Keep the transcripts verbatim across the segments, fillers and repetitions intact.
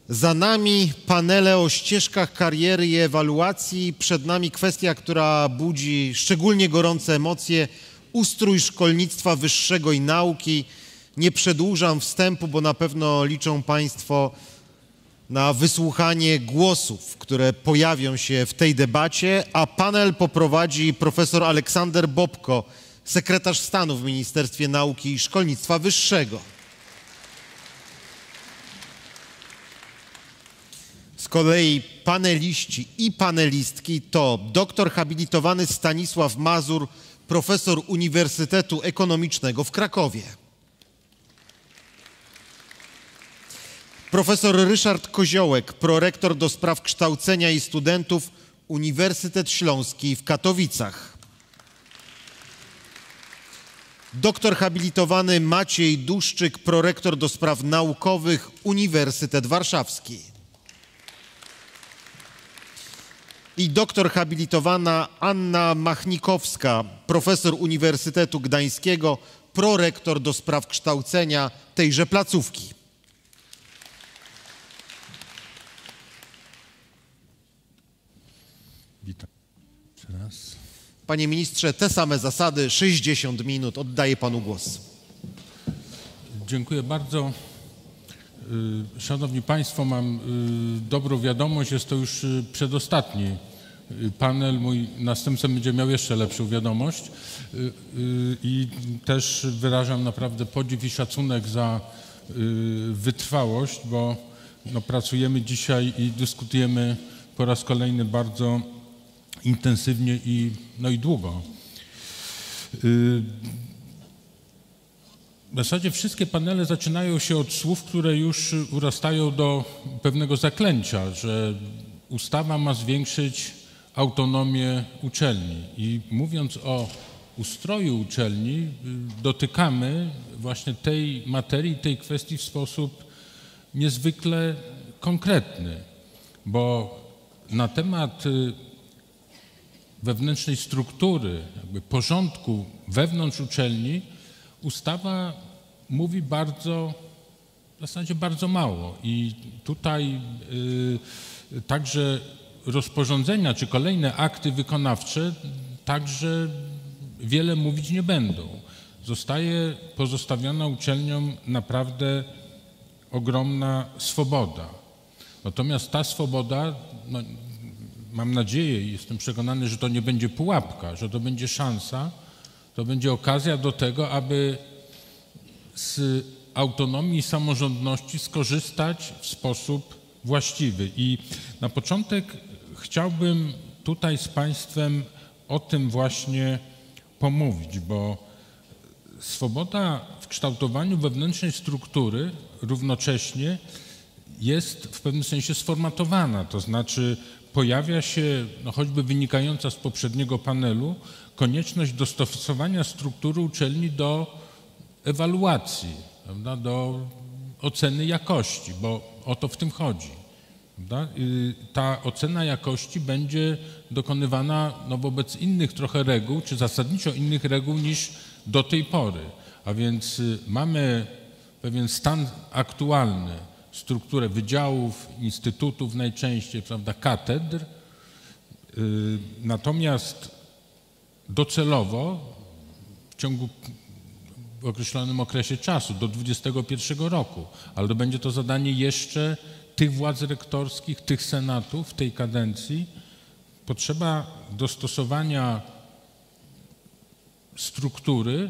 Za nami panele o ścieżkach kariery i ewaluacji. Przed nami kwestia, która budzi szczególnie gorące emocje. Ustrój szkolnictwa wyższego i nauki. Nie przedłużam wstępu, bo na pewno liczą Państwo na wysłuchanie głosów, które pojawią się w tej debacie, a panel poprowadzi profesor Aleksander Bobko, sekretarz stanu w Ministerstwie Nauki i Szkolnictwa Wyższego. Z kolei paneliści i panelistki to doktor habilitowany Stanisław Mazur, profesor Uniwersytetu Ekonomicznego w Krakowie. Profesor Ryszard Koziołek, prorektor do spraw kształcenia i studentów, Uniwersytet Śląski w Katowicach. Doktor habilitowany Maciej Duszczyk, prorektor do spraw naukowych, Uniwersytet Warszawski. I doktor habilitowana Anna Machnikowska, profesor Uniwersytetu Gdańskiego, prorektor do spraw kształcenia tejże placówki. Witam. Jeszcze raz. Panie ministrze, te same zasady, sześćdziesiąt minut. Oddaję panu głos. Dziękuję bardzo. Szanowni Państwo, mam dobrą wiadomość, jest to już przedostatni panel. Mój następca będzie miał jeszcze lepszą wiadomość i też wyrażam naprawdę podziw i szacunek za wytrwałość, bo no, pracujemy dzisiaj i dyskutujemy po raz kolejny bardzo intensywnie i, no i długo. W zasadzie wszystkie panele zaczynają się od słów, które już urastają do pewnego zaklęcia, że ustawa ma zwiększyć autonomię uczelni. I mówiąc o ustroju uczelni, dotykamy właśnie tej materii, tej kwestii w sposób niezwykle konkretny, bo na temat wewnętrznej struktury, jakby porządku wewnątrz uczelni ustawa mówi bardzo, w zasadzie bardzo mało i tutaj y, także rozporządzenia czy kolejne akty wykonawcze także wiele mówić nie będą. Zostaje pozostawiona uczelniom naprawdę ogromna swoboda. Natomiast ta swoboda, no, mam nadzieję i jestem przekonany, że to nie będzie pułapka, że to będzie szansa, to będzie okazja do tego, aby z autonomii i samorządności skorzystać w sposób właściwy. I na początek chciałbym tutaj z Państwem o tym właśnie pomówić, bo swoboda w kształtowaniu wewnętrznej struktury równocześnie jest w pewnym sensie sformatowana, to znaczy pojawia się, no choćby wynikająca z poprzedniego panelu, konieczność dostosowania struktury uczelni do ewaluacji, prawda, do oceny jakości, bo o to w tym chodzi. Prawda? Ta ocena jakości będzie dokonywana no, wobec innych trochę reguł, czy zasadniczo innych reguł niż do tej pory. A więc mamy pewien stan aktualny, strukturę wydziałów, instytutów najczęściej, prawda, katedr, natomiast docelowo w ciągu w określonym okresie czasu, do dwudziestego pierwszego roku, ale to będzie to zadanie jeszcze tych władz rektorskich, tych senatów w tej kadencji, potrzeba dostosowania struktury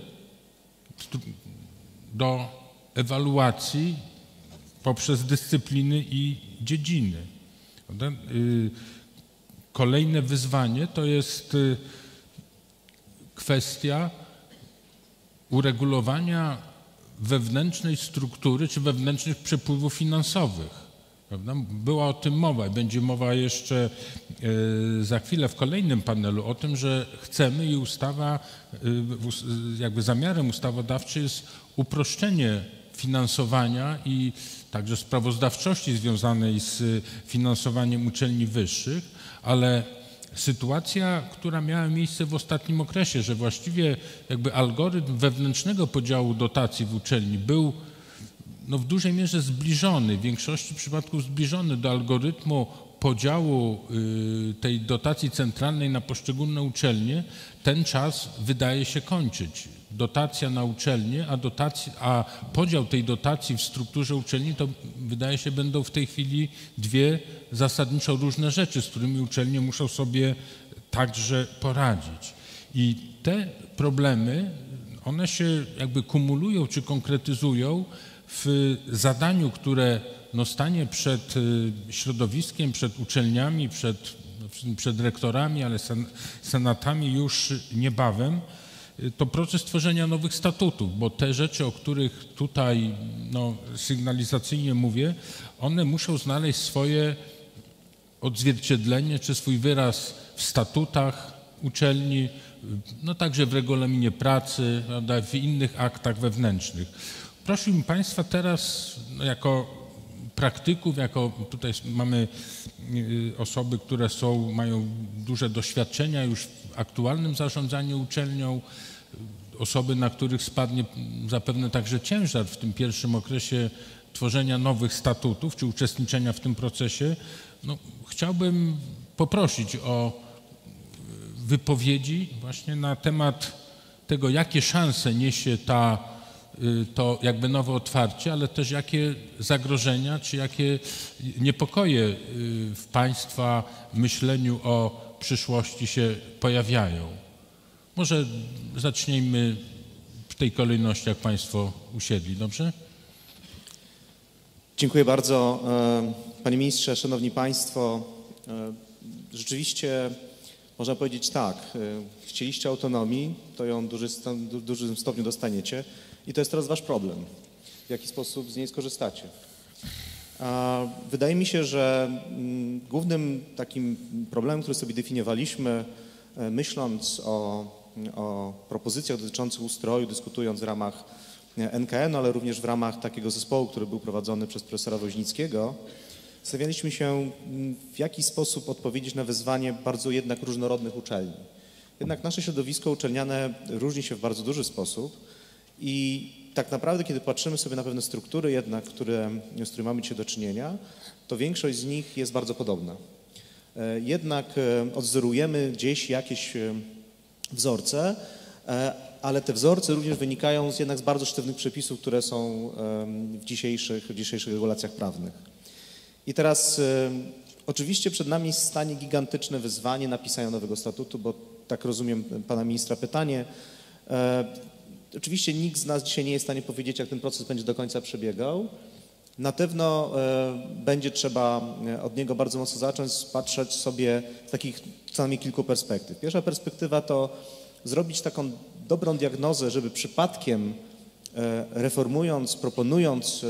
do ewaluacji poprzez dyscypliny i dziedziny. Kolejne wyzwanie to jest kwestia uregulowania wewnętrznej struktury czy wewnętrznych przepływów finansowych. Prawda? Była o tym mowa i będzie mowa jeszcze za chwilę w kolejnym panelu o tym, że chcemy i ustawa, jakby zamiarem ustawodawczym jest uproszczenie finansowania i także sprawozdawczości związanej z finansowaniem uczelni wyższych, ale sytuacja, która miała miejsce w ostatnim okresie, że właściwie jakby algorytm wewnętrznego podziału dotacji w uczelni był no w dużej mierze zbliżony, w większości przypadków zbliżony do algorytmu podziału tej dotacji centralnej na poszczególne uczelnie, ten czas wydaje się kończyć. Dotacja na uczelnię, a, dotacja, a podział tej dotacji w strukturze uczelni to wydaje się będą w tej chwili dwie zasadniczo różne rzeczy, z którymi uczelnie muszą sobie także poradzić. I te problemy, one się jakby kumulują czy konkretyzują w zadaniu, które no stanie przed środowiskiem, przed uczelniami, przed, przed rektorami, ale sen, senatami już niebawem, to proces tworzenia nowych statutów, bo te rzeczy, o których tutaj no, sygnalizacyjnie mówię, one muszą znaleźć swoje odzwierciedlenie czy swój wyraz w statutach uczelni, no także w regulaminie pracy, prawda, w innych aktach wewnętrznych. Prosiłbym Państwa teraz no, jako praktyków, jako tutaj mamy osoby, które są, mają duże doświadczenia już w aktualnym zarządzaniu uczelnią, osoby, na których spadnie zapewne także ciężar w tym pierwszym okresie tworzenia nowych statutów czy uczestniczenia w tym procesie. No, chciałbym poprosić o wypowiedzi właśnie na temat tego, jakie szanse niesie ta to jakby nowe otwarcie, ale też jakie zagrożenia, czy jakie niepokoje w Państwa myśleniu o przyszłości się pojawiają. Może zacznijmy w tej kolejności, jak Państwo usiedli, dobrze? Dziękuję bardzo. Panie Ministrze, Szanowni Państwo, rzeczywiście można powiedzieć tak, chcieliście autonomii, to ją w dużym stopniu dostaniecie. I to jest teraz wasz problem, w jaki sposób z niej skorzystacie. Wydaje mi się, że głównym takim problemem, który sobie definiowaliśmy, myśląc o, o propozycjach dotyczących ustroju, dyskutując w ramach N K N, ale również w ramach takiego zespołu, który był prowadzony przez profesora Woźnickiego, stawialiśmy się, w jaki sposób odpowiedzieć na wyzwanie bardzo jednak różnorodnych uczelni. Jednak nasze środowisko uczelniane różni się w bardzo duży sposób. I tak naprawdę, kiedy patrzymy sobie na pewne struktury jednak, które, z którymi mamy dzisiaj do czynienia, to większość z nich jest bardzo podobna. Jednak odwzorujemy gdzieś jakieś wzorce, ale te wzorce również wynikają z jednak z bardzo sztywnych przepisów, które są w dzisiejszych, w dzisiejszych regulacjach prawnych. I teraz oczywiście przed nami stanie gigantyczne wyzwanie napisania nowego statutu, bo tak rozumiem pana ministra pytanie. Oczywiście nikt z nas dzisiaj nie jest w stanie powiedzieć, jak ten proces będzie do końca przebiegał. Na pewno będzie trzeba od niego bardzo mocno zacząć patrzeć sobie z takich co najmniej kilku perspektyw. Pierwsza perspektywa to zrobić taką dobrą diagnozę, żeby przypadkiem reformując, proponując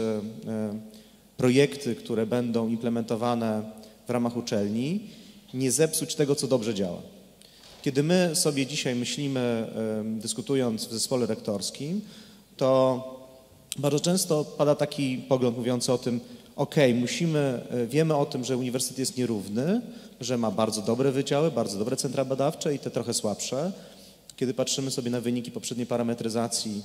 projekty, które będą implementowane w ramach uczelni, nie zepsuć tego, co dobrze działa. Kiedy my sobie dzisiaj myślimy, dyskutując w zespole rektorskim, to bardzo często pada taki pogląd mówiący o tym, ok, musimy, wiemy o tym, że uniwersytet jest nierówny, że ma bardzo dobre wydziały, bardzo dobre centra badawcze i te trochę słabsze. Kiedy patrzymy sobie na wyniki poprzedniej parametryzacji,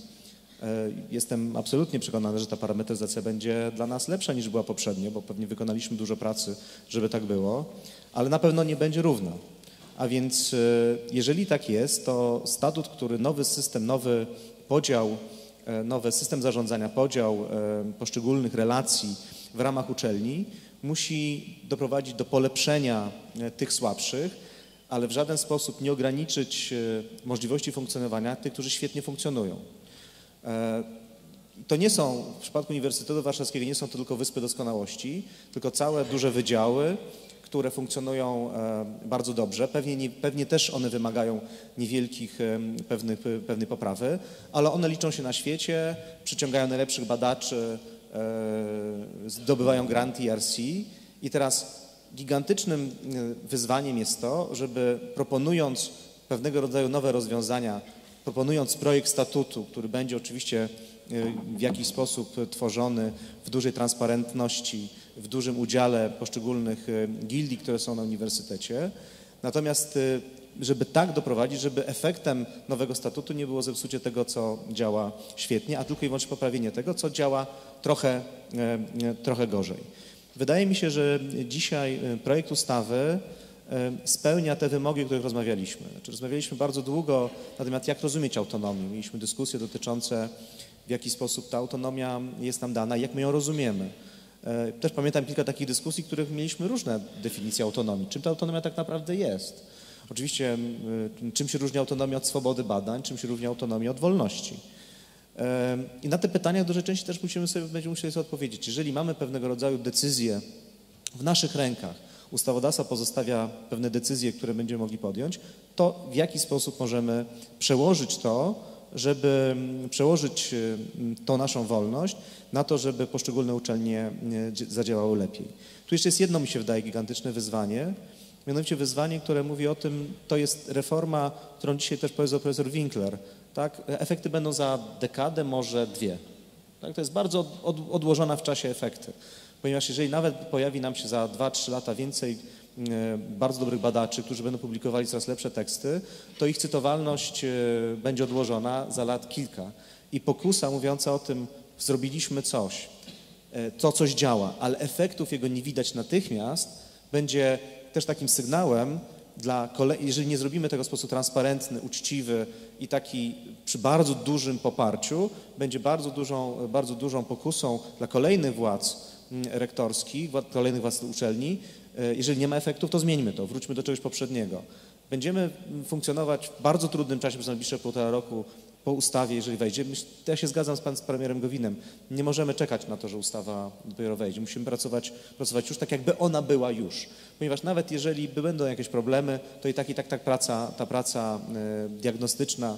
jestem absolutnie przekonany, że ta parametryzacja będzie dla nas lepsza niż była poprzednio, bo pewnie wykonaliśmy dużo pracy, żeby tak było, ale na pewno nie będzie równa. A więc jeżeli tak jest, to statut, który nowy system, nowy podział, nowy system zarządzania, podział poszczególnych relacji w ramach uczelni musi doprowadzić do polepszenia tych słabszych, ale w żaden sposób nie ograniczyć możliwości funkcjonowania tych, którzy świetnie funkcjonują. To nie są, w przypadku Uniwersytetu Warszawskiego nie są to tylko wyspy doskonałości, tylko całe duże wydziały, które funkcjonują bardzo dobrze. Pewnie, nie, pewnie też one wymagają niewielkich pewnych, pewnej poprawy, ale one liczą się na świecie, przyciągają najlepszych badaczy, zdobywają granty E R C i teraz gigantycznym wyzwaniem jest to, żeby proponując pewnego rodzaju nowe rozwiązania, proponując projekt statutu, który będzie oczywiście w jakiś sposób tworzony w dużej transparentności, w dużym udziale poszczególnych gildii, które są na uniwersytecie. Natomiast żeby tak doprowadzić, żeby efektem nowego statutu nie było zepsucie tego, co działa świetnie, a tylko i wyłącznie poprawienie tego, co działa trochę, trochę gorzej. Wydaje mi się, że dzisiaj projekt ustawy spełnia te wymogi, o których rozmawialiśmy. Znaczy, rozmawialiśmy bardzo długo na temat, jak rozumieć autonomię. Mieliśmy dyskusje dotyczące, w jaki sposób ta autonomia jest nam dana i jak my ją rozumiemy. Też pamiętam kilka takich dyskusji, w których mieliśmy różne definicje autonomii. Czym ta autonomia tak naprawdę jest? Oczywiście, czym się różni autonomia od swobody badań, czym się różni autonomia od wolności. I na te pytania w dużej części też musimy sobie, będziemy musieli sobie odpowiedzieć. Jeżeli mamy pewnego rodzaju decyzje w naszych rękach, ustawodawca pozostawia pewne decyzje, które będziemy mogli podjąć, to w jaki sposób możemy przełożyć to, żeby przełożyć tą naszą wolność na to, żeby poszczególne uczelnie zadziałały lepiej. Tu jeszcze jest jedno, mi się wydaje, gigantyczne wyzwanie, mianowicie wyzwanie, które mówi o tym, to jest reforma, którą dzisiaj też powiedział profesor Winkler. Tak? Efekty będą za dekadę, może dwie. Tak? To jest bardzo od, odłożona w czasie efekty, ponieważ jeżeli nawet pojawi nam się za dwa trzy lata więcej bardzo dobrych badaczy, którzy będą publikowali coraz lepsze teksty, to ich cytowalność będzie odłożona za lat kilka. I pokusa mówiąca o tym, zrobiliśmy coś, to coś działa, ale efektów jego nie widać natychmiast, będzie też takim sygnałem dla kolei, jeżeli nie zrobimy tego w sposób transparentny, uczciwy i taki przy bardzo dużym poparciu, będzie bardzo dużą, bardzo dużą pokusą dla kolejnych władz rektorskich, kolejnych władz uczelni. Jeżeli nie ma efektów, to zmieńmy to, wróćmy do czegoś poprzedniego. Będziemy funkcjonować w bardzo trudnym czasie, przez najbliższe półtora roku po ustawie, jeżeli wejdzie. Ja się zgadzam z panem z premierem Gowinem. Nie możemy czekać na to, że ustawa dopiero wejdzie. Musimy pracować, pracować już tak, jakby ona była już. Ponieważ nawet jeżeli będą jakieś problemy, to i tak i tak ta praca, ta praca diagnostyczna,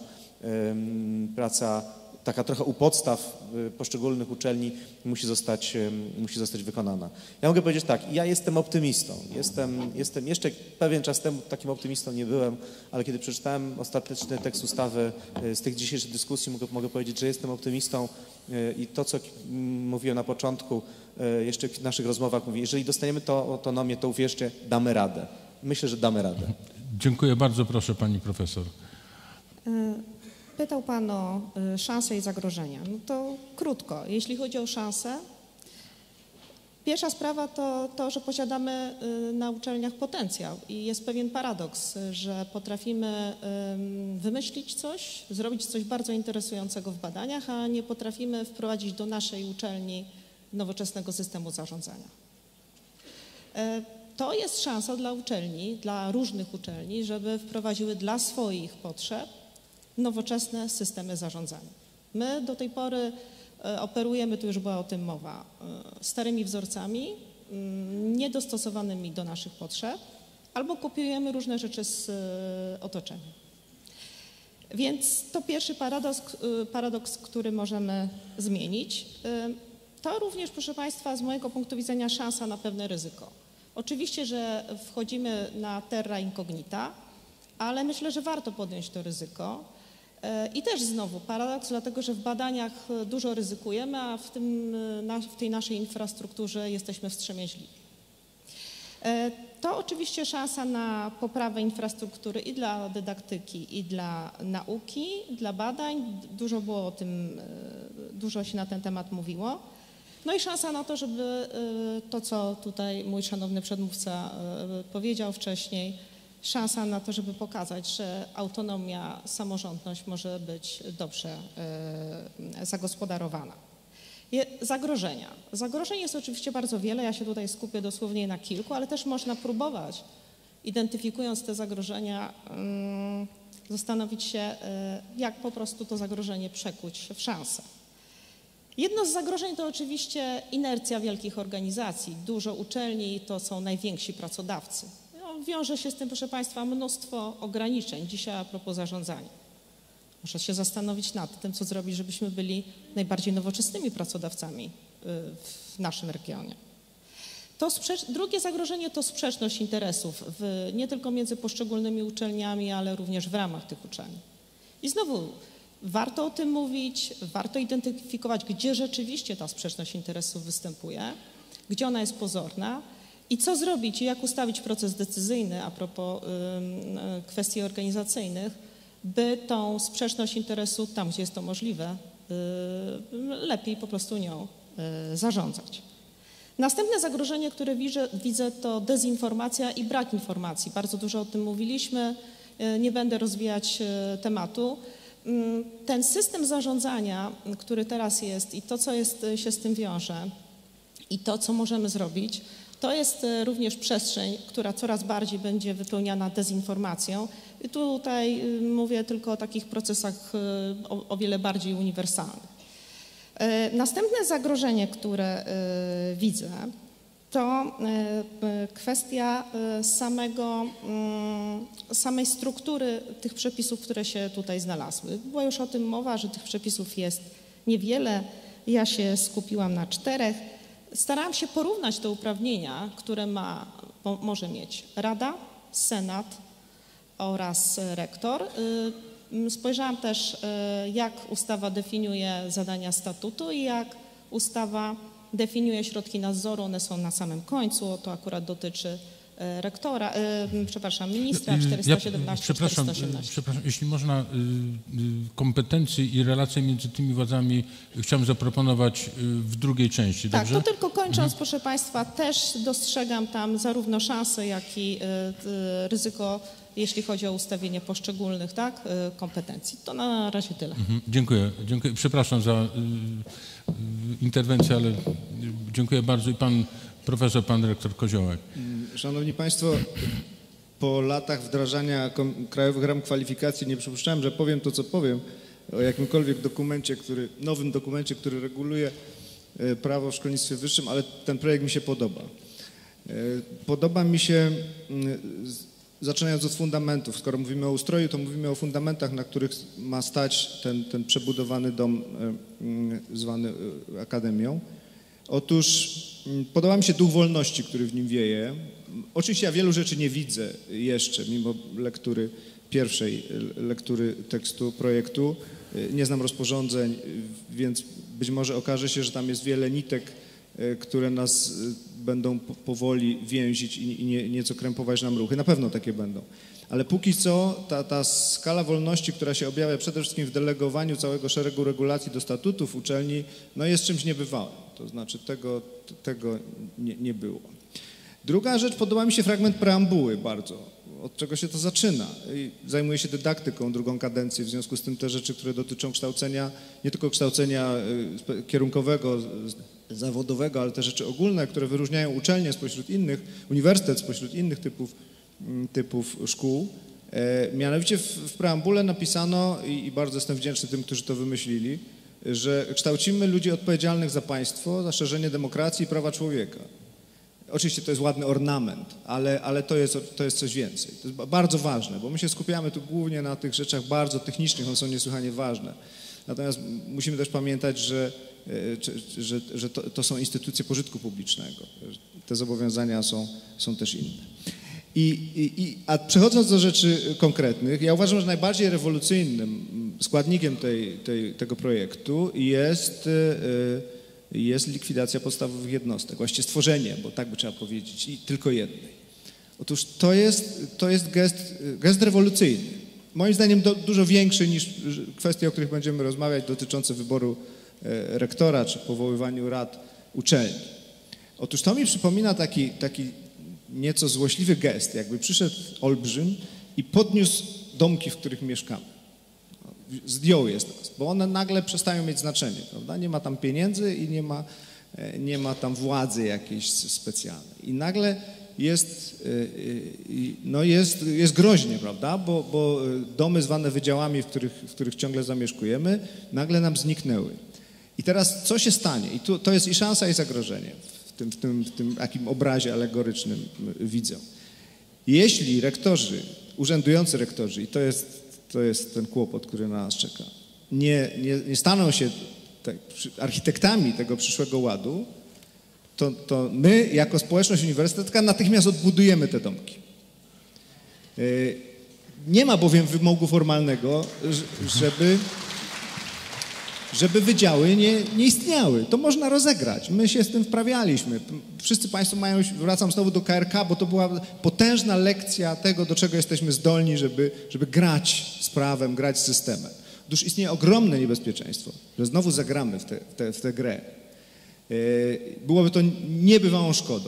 praca taka trochę u podstaw poszczególnych uczelni musi zostać, musi zostać wykonana. Ja mogę powiedzieć tak, ja jestem optymistą. Jestem, jestem jeszcze pewien czas temu takim optymistą nie byłem, ale kiedy przeczytałem ostateczny tekst ustawy z tych dzisiejszych dyskusji, mogę, mogę powiedzieć, że jestem optymistą i to, co mówiłem na początku, jeszcze w naszych rozmowach, mówię, jeżeli dostaniemy tę autonomię, to uwierzcie, damy radę. Myślę, że damy radę. Dziękuję bardzo, proszę pani profesor. Pytał Pan o szanse i zagrożenia. No to krótko. Jeśli chodzi o szanse, pierwsza sprawa to to, że posiadamy na uczelniach potencjał i jest pewien paradoks, że potrafimy wymyślić coś, zrobić coś bardzo interesującego w badaniach, a nie potrafimy wprowadzić do naszej uczelni nowoczesnego systemu zarządzania. To jest szansa dla uczelni, dla różnych uczelni, żeby wprowadziły dla swoich potrzeb nowoczesne systemy zarządzania. My do tej pory operujemy, tu już była o tym mowa, starymi wzorcami, niedostosowanymi do naszych potrzeb, albo kopiujemy różne rzeczy z otoczenia. Więc to pierwszy paradoks, paradoks, który możemy zmienić. To również, proszę Państwa, z mojego punktu widzenia szansa na pewne ryzyko. Oczywiście, że wchodzimy na terra incognita, ale myślę, że warto podjąć to ryzyko. I też znowu paradoks, dlatego że w badaniach dużo ryzykujemy, a w, tym, w tej naszej infrastrukturze jesteśmy wstrzemięźliwi. To oczywiście szansa na poprawę infrastruktury i dla dydaktyki, i dla nauki, dla badań. Dużo było o tym, dużo się na ten temat mówiło. No i szansa na to, żeby to, co tutaj mój szanowny przedmówca powiedział wcześniej, szansa na to, żeby pokazać, że autonomia, samorządność może być dobrze zagospodarowana. Zagrożenia. Zagrożeń jest oczywiście bardzo wiele, ja się tutaj skupię dosłownie na kilku, ale też można próbować, identyfikując te zagrożenia, zastanowić się, jak po prostu to zagrożenie przekuć w szansę. Jedno z zagrożeń to oczywiście inercja wielkich organizacji. Dużo uczelni to są najwięksi pracodawcy. No, wiąże się z tym, proszę Państwa, mnóstwo ograniczeń. Dzisiaj a propos zarządzania. Muszę się zastanowić nad tym, co zrobić, żebyśmy byli najbardziej nowoczesnymi pracodawcami w naszym regionie. To drugie zagrożenie to sprzeczność interesów w, nie tylko między poszczególnymi uczelniami, ale również w ramach tych uczelni. I znowu warto o tym mówić, warto identyfikować, gdzie rzeczywiście ta sprzeczność interesów występuje, gdzie ona jest pozorna I co zrobić i jak ustawić proces decyzyjny a propos y, kwestii organizacyjnych, by tą sprzeczność interesu, tam gdzie jest to możliwe, y, lepiej po prostu nią y, zarządzać. Następne zagrożenie, które widzę, widzę, to dezinformacja i brak informacji. Bardzo dużo o tym mówiliśmy, y, nie będę rozwijać y, tematu. Y, ten system zarządzania, który teraz jest i to, co jest, się z tym wiąże i to, co możemy zrobić, to jest również przestrzeń, która coraz bardziej będzie wypełniana dezinformacją. I tutaj mówię tylko o takich procesach o, o wiele bardziej uniwersalnych. Następne zagrożenie, które widzę, to kwestia samego, samej struktury tych przepisów, które się tutaj znalazły. Była już o tym mowa, że tych przepisów jest niewiele. Ja się skupiłam na czterech. Starałam się porównać te uprawnienia, które ma, mo, może mieć Rada, Senat oraz rektor. Spojrzałam też, jak ustawa definiuje zadania statutu i jak ustawa definiuje środki nadzoru. One są na samym końcu, to akurat dotyczy rektora, y, przepraszam, ministra czterysta siedemnaście, ja, przepraszam, czterysta osiemnaście. Przepraszam, jeśli można, y, y, kompetencje i relacje między tymi władzami chciałbym zaproponować y, w drugiej części, tak, dobrze? Tak, to tylko kończąc, mhm. proszę Państwa, też dostrzegam tam zarówno szanse, jak i y, y, ryzyko, jeśli chodzi o ustawienie poszczególnych tak, y, kompetencji. To na razie tyle. Mhm. Dziękuję, dziękuję. Przepraszam za y, y, interwencję, ale y, dziękuję bardzo i pan profesor, pan dyrektor Koziołek. Szanowni Państwo, po latach wdrażania krajowych ram kwalifikacji nie przypuszczałem, że powiem to, co powiem o jakimkolwiek dokumencie, który, nowym dokumencie, który reguluje prawo w szkolnictwie wyższym, ale ten projekt mi się podoba. Podoba mi się, zaczynając od fundamentów, skoro mówimy o ustroju, to mówimy o fundamentach, na których ma stać ten, ten przebudowany dom zwany Akademią. Otóż podoba mi się duch wolności, który w nim wieje. Oczywiście ja wielu rzeczy nie widzę jeszcze, mimo lektury, pierwszej lektury tekstu projektu. Nie znam rozporządzeń, więc być może okaże się, że tam jest wiele nitek, które nas będą powoli więzić i nie, nieco krępować nam ruchy. Na pewno takie będą. Ale póki co ta, ta skala wolności, która się objawia przede wszystkim w delegowaniu całego szeregu regulacji do statutów uczelni, no jest czymś niebywałym. To znaczy tego, tego nie, nie było. Druga rzecz, podoba mi się fragment preambuły bardzo, od czego się to zaczyna. Zajmuję się dydaktyką drugą kadencję, w związku z tym te rzeczy, które dotyczą kształcenia, nie tylko kształcenia kierunkowego, zawodowego, ale te rzeczy ogólne, które wyróżniają uczelnię spośród innych, uniwersytet spośród innych typów, typów szkół. Mianowicie w, w preambule napisano, i, i bardzo jestem wdzięczny tym, którzy to wymyślili, że kształcimy ludzi odpowiedzialnych za państwo, za szerzenie demokracji i prawa człowieka. Oczywiście to jest ładny ornament, ale, ale to, jest, to jest coś więcej. To jest bardzo ważne, bo my się skupiamy tu głównie na tych rzeczach bardzo technicznych, one są niesłychanie ważne. Natomiast musimy też pamiętać, że, że, że to, to są instytucje pożytku publicznego. Te zobowiązania są, są też inne. I, i, a przechodząc do rzeczy konkretnych, ja uważam, że najbardziej rewolucyjnym składnikiem tej, tej, tego projektu jest, jest likwidacja podstawowych jednostek, właściwie stworzenie, bo tak by trzeba powiedzieć, i tylko jednej. Otóż to jest, to jest gest, gest rewolucyjny. Moim zdaniem do, dużo większy niż kwestie, o których będziemy rozmawiać, dotyczące wyboru rektora czy powoływaniu rad uczelni. Otóż to mi przypomina taki, taki nieco złośliwy gest, jakby przyszedł olbrzym i podniósł domki, w których mieszkamy. Zdjął je z nas, bo one nagle przestają mieć znaczenie, prawda? Nie ma tam pieniędzy i nie ma, nie ma tam władzy jakiejś specjalnej. I nagle jest, no jest, jest groźnie, prawda? Bo, bo domy zwane wydziałami, w których, w których ciągle zamieszkujemy, nagle nam zniknęły. I teraz co się stanie? I tu, to jest i szansa, i zagrożenie. W tym, w tym, w tym takim obrazie alegorycznym widzę. Jeśli rektorzy, urzędujący rektorzy, i to jest, to jest ten kłopot, który na nas czeka, nie, nie, nie staną się te, architektami tego przyszłego ładu, to, to my jako społeczność uniwersytecka natychmiast odbudujemy te domki. Nie ma bowiem wymogu formalnego, żeby... żeby wydziały nie, nie istniały. To można rozegrać. My się z tym wprawialiśmy. Wszyscy Państwo mają, wracam znowu do K R K, bo to była potężna lekcja tego, do czego jesteśmy zdolni, żeby, żeby grać z prawem, grać z systemem. Otóż istnieje ogromne niebezpieczeństwo, że znowu zagramy w tę w te, w te grę. Byłoby to niebywałą szkodą.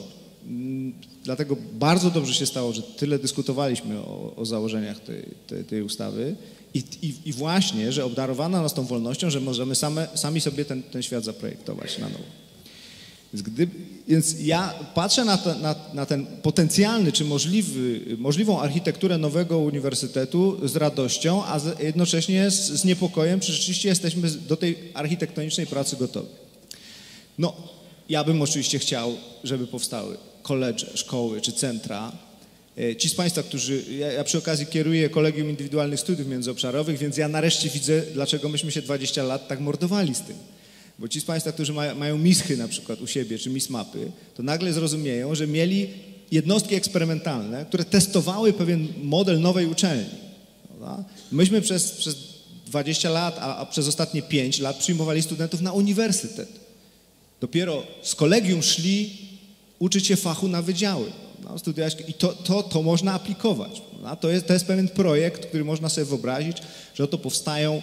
Dlatego bardzo dobrze się stało, że tyle dyskutowaliśmy o, o założeniach tej, tej, tej ustawy i, i, i właśnie, że obdarowano nas tą wolnością, że możemy same, sami sobie ten, ten świat zaprojektować na nowo. Więc, gdy, więc ja patrzę na, to, na, na ten potencjalny czy możliwy, możliwą architekturę nowego uniwersytetu z radością, a z, jednocześnie z, z niepokojem, czy rzeczywiście jesteśmy do tej architektonicznej pracy gotowi. No, ja bym oczywiście chciał, żeby powstały koledże, szkoły czy centra. Ci z Państwa, którzy... Ja, ja przy okazji kieruję Kolegium Indywidualnych Studiów Międzyobszarowych, więc ja nareszcie widzę, dlaczego myśmy się dwadzieścia lat tak mordowali z tym. Bo ci z Państwa, którzy ma, mają mischy na przykład u siebie, czy mismapy, to nagle zrozumieją, że mieli jednostki eksperymentalne, które testowały pewien model nowej uczelni. Prawda? Myśmy przez, przez dwadzieścia lat, a, a przez ostatnie pięć lat przyjmowali studentów na uniwersytet. Dopiero z kolegium szli uczyć się fachu na wydziały. No, studiować, i to, to, to można aplikować. No, to, jest, to jest pewien projekt, który można sobie wyobrazić, że oto powstają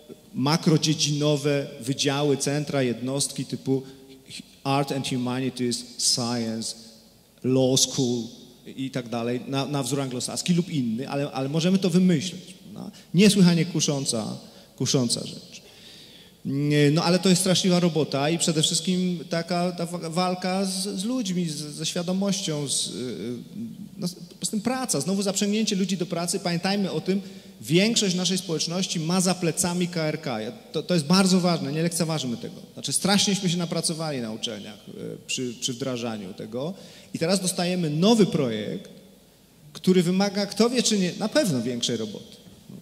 makrodziedzinowe wydziały, centra, jednostki typu Art and Humanities, Science, Law School i tak dalej, na, na wzór anglosaski lub inny, ale, ale możemy to wymyślić. No. Niesłychanie kusząca, kusząca rzecz. No ale to jest straszliwa robota i przede wszystkim taka ta walka z, z ludźmi, z, ze świadomością, z, no, z tym praca, znowu zaprzęgnięcie ludzi do pracy. Pamiętajmy o tym, większość naszej społeczności ma za plecami K R K. To, to jest bardzo ważne, nie lekceważmy tego. Znaczy strasznieśmy się napracowali na uczelniach przy, przy wdrażaniu tego i teraz dostajemy nowy projekt, który wymaga, kto wie czy nie, na pewno większej roboty.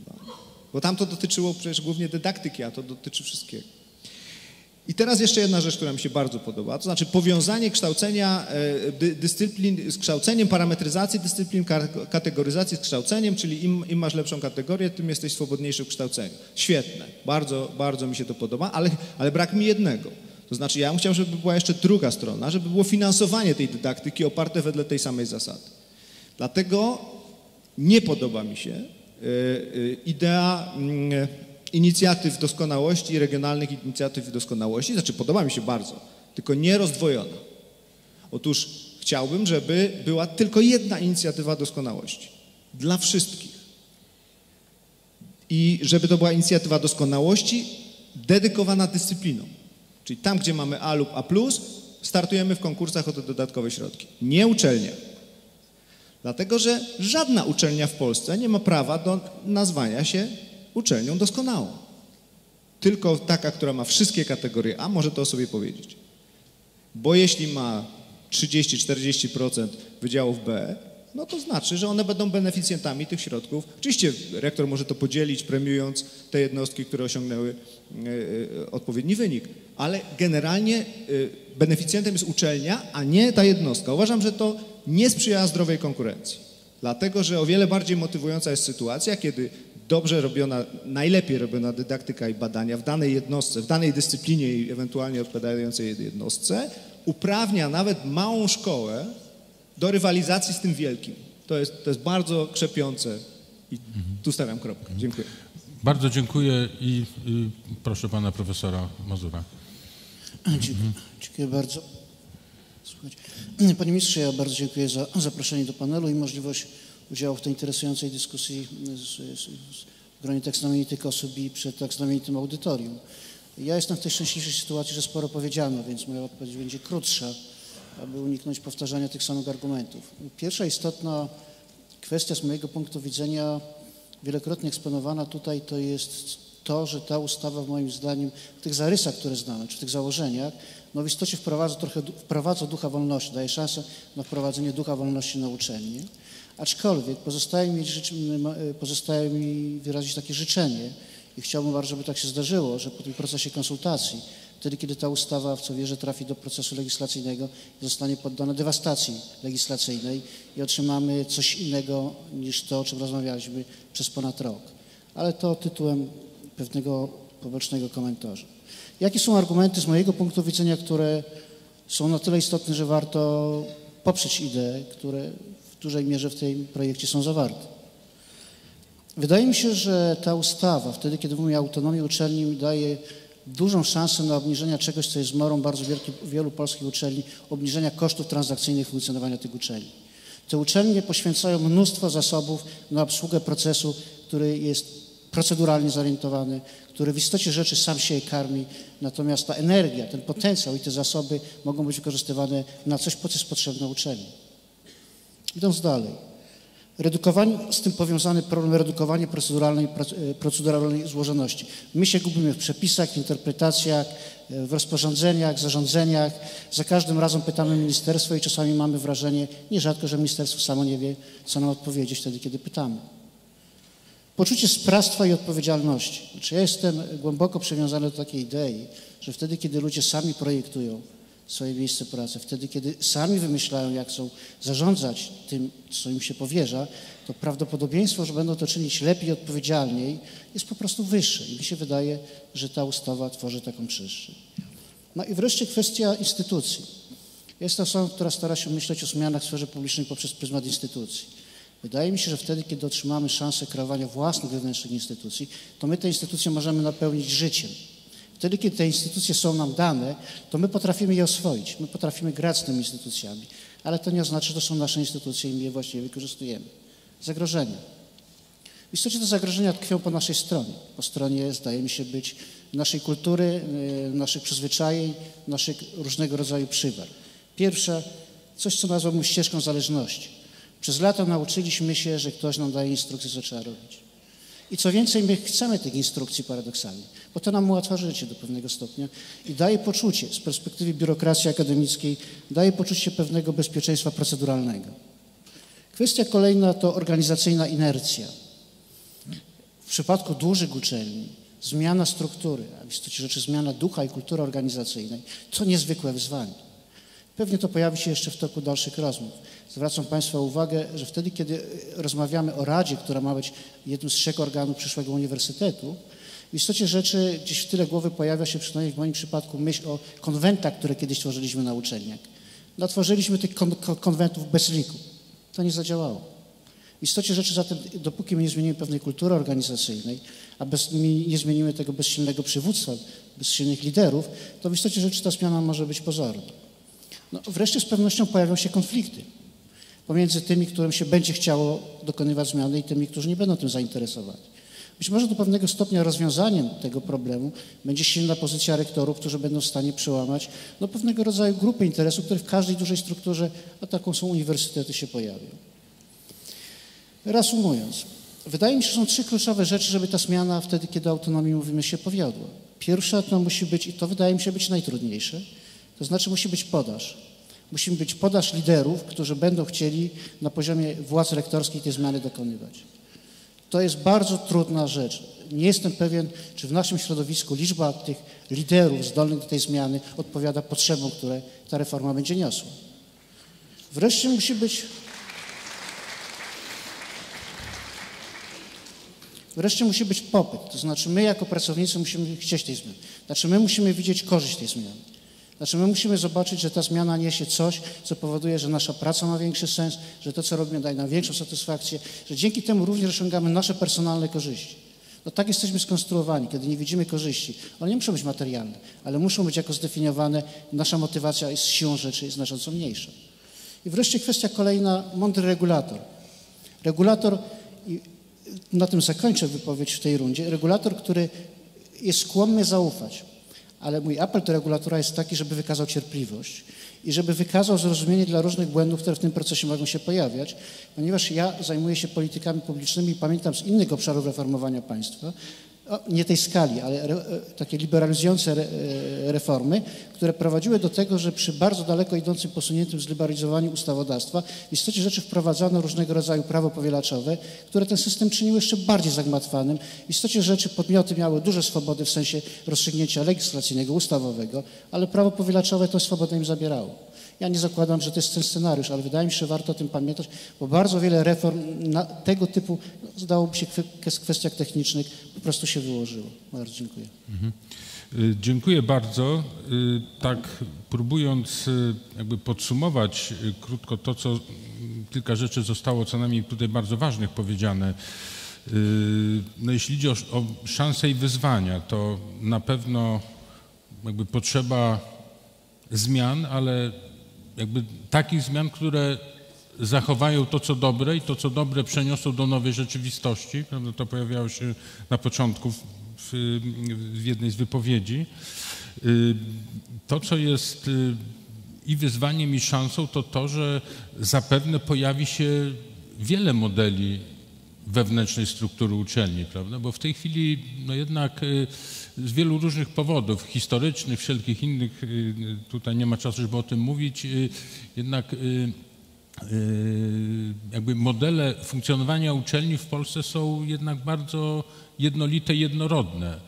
Bo tam to dotyczyło przecież głównie dydaktyki, a to dotyczy wszystkiego. I teraz jeszcze jedna rzecz, która mi się bardzo podoba, to znaczy powiązanie kształcenia dy, dyscyplin z kształceniem, parametryzacji dyscyplin, kategoryzacji z kształceniem, czyli im, im masz lepszą kategorię, tym jesteś swobodniejszy w kształceniu. Świetne, bardzo, bardzo mi się to podoba, ale, ale brak mi jednego. To znaczy ja bym chciał, żeby była jeszcze druga strona, żeby było finansowanie tej dydaktyki oparte wedle tej samej zasady. Dlatego nie podoba mi się idea inicjatyw doskonałości, regionalnych inicjatyw doskonałości, znaczy podoba mi się bardzo, tylko nie rozdwojona. Otóż chciałbym, żeby była tylko jedna inicjatywa doskonałości dla wszystkich i żeby to była inicjatywa doskonałości dedykowana dyscyplinom, czyli tam, gdzie mamy A lub A plus, startujemy w konkursach o te dodatkowe środki, nie uczelnia. Dlatego, że żadna uczelnia w Polsce nie ma prawa do nazwania się uczelnią doskonałą. Tylko taka, która ma wszystkie kategorie A, może to o sobie powiedzieć. Bo jeśli ma trzydzieści do czterdziestu procent wydziałów B, no to znaczy, że one będą beneficjentami tych środków. Oczywiście rektor może to podzielić, premiując te jednostki, które osiągnęły y, odpowiedni wynik, ale generalnie y, beneficjentem jest uczelnia, a nie ta jednostka. Uważam, że to nie sprzyja zdrowej konkurencji, dlatego że o wiele bardziej motywująca jest sytuacja, kiedy dobrze robiona, najlepiej robiona dydaktyka i badania w danej jednostce, w danej dyscyplinie i ewentualnie odpowiadającej jednostce uprawnia nawet małą szkołę do rywalizacji z tym wielkim. To jest, to jest bardzo krzepiące i tu stawiam kropkę. Dziękuję. Bardzo dziękuję i, i proszę pana profesora Mazura. Dziękuję, dziękuję bardzo. Słuchajcie. Panie ministrze, ja bardzo dziękuję za zaproszenie do panelu i możliwość udziału w tej interesującej dyskusji z, z, w gronie tak znamienitych osób i przed tak znamienitym audytorium. Ja jestem w tej szczęśliwszej sytuacji, że sporo powiedziano, więc moja odpowiedź będzie krótsza, aby uniknąć powtarzania tych samych argumentów. Pierwsza istotna kwestia z mojego punktu widzenia, wielokrotnie eksponowana tutaj, to jest to, że ta ustawa moim zdaniem w tych zarysach, które znamy, czy w tych założeniach, no w istocie wprowadza trochę wprowadza ducha wolności, daje szansę na wprowadzenie ducha wolności na uczelnię. Aczkolwiek pozostaje mi, pozostaje mi wyrazić takie życzenie i chciałbym bardzo, żeby tak się zdarzyło, że po tym procesie konsultacji, wtedy kiedy ta ustawa, w co wierzę, trafi do procesu legislacyjnego, zostanie poddana dewastacji legislacyjnej i otrzymamy coś innego niż to, o czym rozmawialiśmy przez ponad rok. Ale to tytułem pewnego pobocznego komentarza. Jakie są argumenty z mojego punktu widzenia, które są na tyle istotne, że warto poprzeć idee, które w dużej mierze w tym projekcie są zawarte? Wydaje mi się, że ta ustawa, wtedy kiedy mówimy o autonomii uczelni, daje dużą szansę na obniżenie czegoś, co jest zmorą bardzo wielki, wielu polskich uczelni, obniżenia kosztów transakcyjnych funkcjonowania tych uczelni. Te uczelnie poświęcają mnóstwo zasobów na obsługę procesu, który jest proceduralnie zorientowany, który w istocie rzeczy sam się je karmi, natomiast ta energia, ten potencjał i te zasoby mogą być wykorzystywane na coś, po co jest potrzebna uczelni. Idąc dalej. Redukowanie, z tym powiązany problem redukowania proceduralnej, proceduralnej złożoności. My się gubimy w przepisach, w interpretacjach, w rozporządzeniach, zarządzeniach. Za każdym razem pytamy ministerstwo i czasami mamy wrażenie, nierzadko, że ministerstwo samo nie wie, co nam odpowiedzieć wtedy, kiedy pytamy. Poczucie sprawstwa i odpowiedzialności. Znaczy, ja jestem głęboko przywiązany do takiej idei, że wtedy, kiedy ludzie sami projektują swoje miejsce pracy, wtedy, kiedy sami wymyślają, jak chcą zarządzać tym, co im się powierza, to prawdopodobieństwo, że będą to czynić lepiej i odpowiedzialniej, jest po prostu wyższe. I mi się wydaje, że ta ustawa tworzy taką przestrzeń. No i wreszcie kwestia instytucji. Jestem osobą, która stara się myśleć o zmianach w sferze publicznej poprzez pryzmat instytucji. Wydaje mi się, że wtedy, kiedy otrzymamy szansę kreowania własnych wewnętrznych instytucji, to my te instytucje możemy napełnić życiem. Wtedy, kiedy te instytucje są nam dane, to my potrafimy je oswoić, my potrafimy grać z tymi instytucjami, ale to nie oznacza, że to są nasze instytucje i my je właściwie wykorzystujemy. Zagrożenia. W istocie te zagrożenia tkwią po naszej stronie. Po stronie, zdaje mi się, być naszej kultury, naszych przyzwyczajeń, naszych różnego rodzaju przywar. Pierwsza, coś, co nazwałbym ścieżką zależności. Przez lata nauczyliśmy się, że ktoś nam daje instrukcję, co trzeba robić. I co więcej, my chcemy tych instrukcji paradoksalnie, bo to nam ułatwia życie do pewnego stopnia i daje poczucie, z perspektywy biurokracji akademickiej, daje poczucie pewnego bezpieczeństwa proceduralnego. Kwestia kolejna to organizacyjna inercja. W przypadku dużych uczelni zmiana struktury, a w istocie rzeczy zmiana ducha i kultury organizacyjnej, to niezwykłe wyzwanie. Pewnie to pojawi się jeszcze w toku dalszych rozmów. Zwracam Państwa uwagę, że wtedy, kiedy rozmawiamy o Radzie, która ma być jednym z trzech organów przyszłego uniwersytetu, w istocie rzeczy gdzieś w tyle głowy pojawia się, przynajmniej w moim przypadku, myśl o konwentach, które kiedyś tworzyliśmy na uczelniach. No, tworzyliśmy tych kon konwentów bez liku. To nie zadziałało. W istocie rzeczy zatem, dopóki my nie zmienimy pewnej kultury organizacyjnej, a bez, nie zmienimy tego bez silnego przywództwa, bez silnych liderów, to w istocie rzeczy ta zmiana może być pozorna. No, wreszcie z pewnością pojawią się konflikty pomiędzy tymi, którym się będzie chciało dokonywać zmiany i tymi, którzy nie będą tym zainteresowani. Być może do pewnego stopnia rozwiązaniem tego problemu będzie silna pozycja rektorów, którzy będą w stanie przełamać no, pewnego rodzaju grupy interesów, które w każdej dużej strukturze, a taką są uniwersytety, się pojawią. Reasumując, wydaje mi się, że są trzy kluczowe rzeczy, żeby ta zmiana wtedy, kiedy o autonomii mówimy, się powiodła. Pierwsza to musi być, i to wydaje mi się być najtrudniejsze, to znaczy musi być podaż. Musi być podaż liderów, którzy będą chcieli na poziomie władz rektorskich tej zmiany dokonywać. To jest bardzo trudna rzecz. Nie jestem pewien, czy w naszym środowisku liczba tych liderów zdolnych do tej zmiany odpowiada potrzebom, które ta reforma będzie niosła. Wreszcie musi być... Wreszcie musi być popyt. To znaczy my jako pracownicy musimy chcieć tej zmiany. Znaczy my musimy widzieć korzyść tej zmiany. Znaczy my musimy zobaczyć, że ta zmiana niesie coś, co powoduje, że nasza praca ma większy sens, że to, co robimy, daje nam większą satysfakcję, że dzięki temu również osiągamy nasze personalne korzyści. No tak jesteśmy skonstruowani, kiedy nie widzimy korzyści. One nie muszą być materialne, ale muszą być jako zdefiniowane. Nasza motywacja jest siłą rzeczy jest znacząco mniejsza. I wreszcie kwestia kolejna, mądry regulator. Regulator, i na tym zakończę wypowiedź w tej rundzie, regulator, który jest skłonny zaufać. Ale mój apel do regulatora jest taki, żeby wykazał cierpliwość i żeby wykazał zrozumienie dla różnych błędów, które w tym procesie mogą się pojawiać, ponieważ ja zajmuję się politykami publicznymi i pamiętam z innych obszarów reformowania państwa, nie tej skali, ale re, takie liberalizujące re, reformy, które prowadziły do tego, że przy bardzo daleko idącym posuniętym zliberalizowaniu ustawodawstwa w istocie rzeczy wprowadzano różnego rodzaju prawo powielaczowe, które ten system czyniły jeszcze bardziej zagmatwanym. W istocie rzeczy podmioty miały duże swobody w sensie rozstrzygnięcia legislacyjnego, ustawowego, ale prawo powielaczowe to swobodę im zabierało. Ja nie zakładam, że to jest ten scenariusz, ale wydaje mi się, że warto o tym pamiętać, bo bardzo wiele reform na tego typu, no, zdałoby się w kwestiach technicznych, po prostu się wyłożyło. Bardzo dziękuję. Mhm. Dziękuję bardzo. Tak próbując jakby podsumować krótko to, co kilka rzeczy zostało co najmniej tutaj bardzo ważnych powiedziane. No jeśli idzie o, o szanse i wyzwania, to na pewno jakby potrzeba zmian, ale jakby takich zmian, które zachowają to, co dobre i to, co dobre przeniosą do nowej rzeczywistości. Prawda? To pojawiało się na początku w, w jednej z wypowiedzi. To, co jest i wyzwaniem, i szansą, to to, że zapewne pojawi się wiele modeli wewnętrznej struktury uczelni, prawda? Bo w tej chwili no jednak z wielu różnych powodów historycznych, wszelkich innych, tutaj nie ma czasu, żeby o tym mówić, jednak jakby modele funkcjonowania uczelni w Polsce są jednak bardzo jednolite, jednorodne.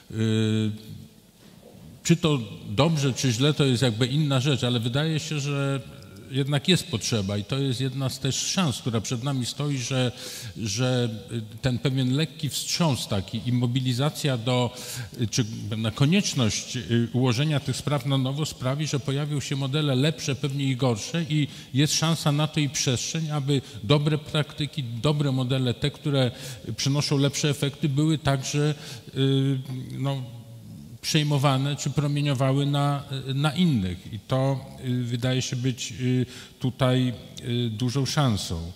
Czy to dobrze, czy źle, to jest jakby inna rzecz, ale wydaje się, że jednak jest potrzeba i to jest jedna z też szans, która przed nami stoi, że, że ten pewien lekki wstrząs taki i mobilizacja do, czy na konieczność ułożenia tych spraw na nowo sprawi, że pojawią się modele lepsze, pewnie i gorsze i jest szansa na to i przestrzeń, aby dobre praktyki, dobre modele, te, które przynoszą lepsze efekty, były także no, przejmowane czy promieniowały na, na innych i to wydaje się być tutaj dużą szansą.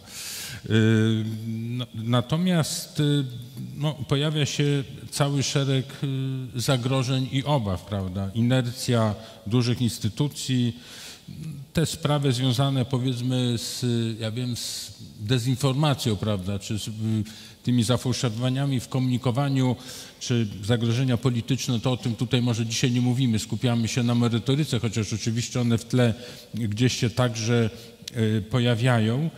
Natomiast no, pojawia się cały szereg zagrożeń i obaw, prawda? Inercja dużych instytucji, te sprawy związane powiedzmy z, ja wiem, z dezinformacją, prawda, czy z tymi zafałszowaniami w komunikowaniu, czy zagrożenia polityczne, to o tym tutaj może dzisiaj nie mówimy, skupiamy się na merytoryce, chociaż oczywiście one w tle gdzieś się także pojawiają.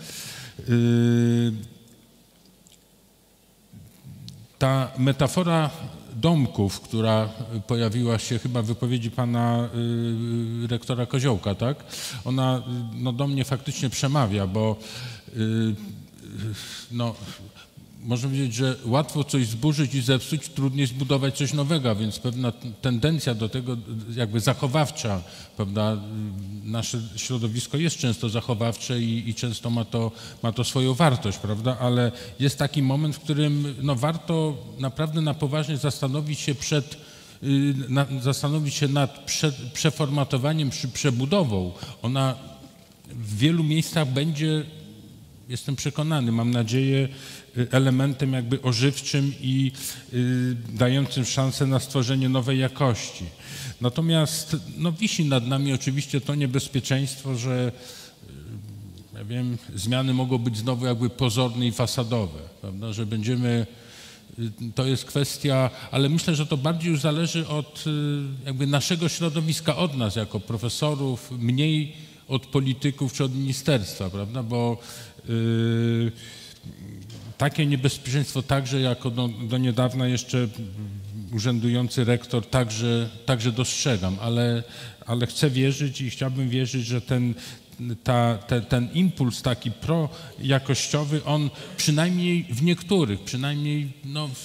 Ta metafora domków, która pojawiła się chyba w wypowiedzi pana y, rektora Koziołka, tak? Ona no, do mnie faktycznie przemawia, bo y, no, można powiedzieć, że łatwo coś zburzyć i zepsuć, trudniej zbudować coś nowego, więc pewna tendencja do tego jakby zachowawcza, prawda? Nasze środowisko jest często zachowawcze i, i często ma to, ma to swoją wartość, prawda? Ale jest taki moment, w którym no, warto naprawdę na poważnie zastanowić się przed Na, zastanowić się nad prze, przeformatowaniem czy przebudową. Ona w wielu miejscach będzie, jestem przekonany, mam nadzieję, elementem jakby ożywczym i y, dającym szansę na stworzenie nowej jakości. Natomiast no, wisi nad nami oczywiście to niebezpieczeństwo, że y, ja wiem, zmiany mogą być znowu jakby pozorne i fasadowe, prawda? Że będziemy To jest kwestia, ale myślę, że to bardziej już zależy od jakby naszego środowiska, od nas jako profesorów, mniej od polityków czy od ministerstwa, prawda? Bo yy, takie niebezpieczeństwo także jako do, do niedawna jeszcze urzędujący rektor także, także dostrzegam, ale, ale chcę wierzyć i chciałbym wierzyć, że ten Ta, te, ten impuls taki projakościowy, on przynajmniej w niektórych, przynajmniej no, w,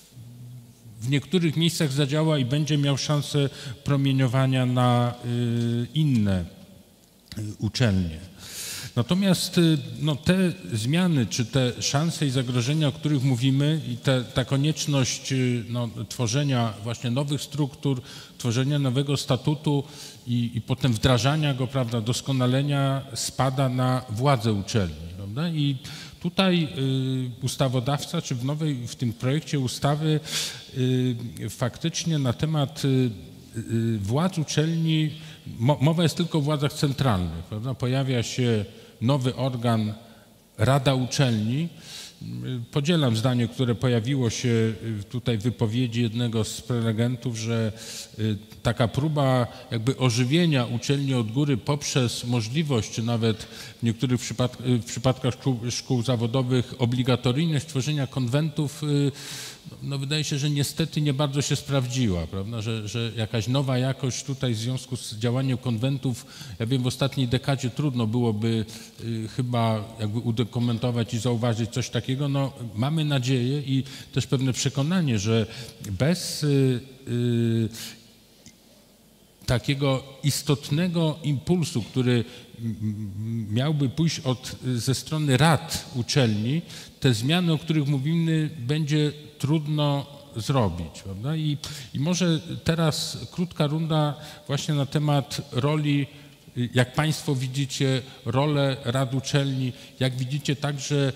w niektórych miejscach zadziała i będzie miał szansę promieniowania na y, inne y, uczelnie. Natomiast y, no, te zmiany, czy te szanse i zagrożenia, o których mówimy i te, ta konieczność y, no, tworzenia właśnie nowych struktur, tworzenia nowego statutu i, i potem wdrażania go, prawda, doskonalenia spada na władzę uczelni, prawda? I tutaj y, ustawodawca, czy w nowej, w tym projekcie ustawy y, faktycznie na temat y, y, władz uczelni mo, mowa jest tylko o władzach centralnych, prawda? Pojawia się nowy organ, Rada Uczelni. Podzielam zdanie, które pojawiło się tutaj w wypowiedzi jednego z prelegentów, że taka próba jakby ożywienia uczelni od góry poprzez możliwość, czy nawet w niektórych przypadkach, w przypadkach szkół, szkół zawodowych obligatoryjność tworzenia konwentów, no wydaje się, że niestety nie bardzo się sprawdziła, prawda? Że, że jakaś nowa jakość tutaj w związku z działaniem konwentów, ja wiem, w ostatniej dekadzie trudno byłoby y, chyba jakby udokumentować i zauważyć coś takiego. No, mamy nadzieję i też pewne przekonanie, że bez y, y, takiego istotnego impulsu, który miałby pójść od, ze strony rad uczelni, te zmiany, o których mówimy, będzie trudno zrobić, prawda? I, i może teraz krótka runda właśnie na temat roli, jak Państwo widzicie rolę rad uczelni, jak widzicie także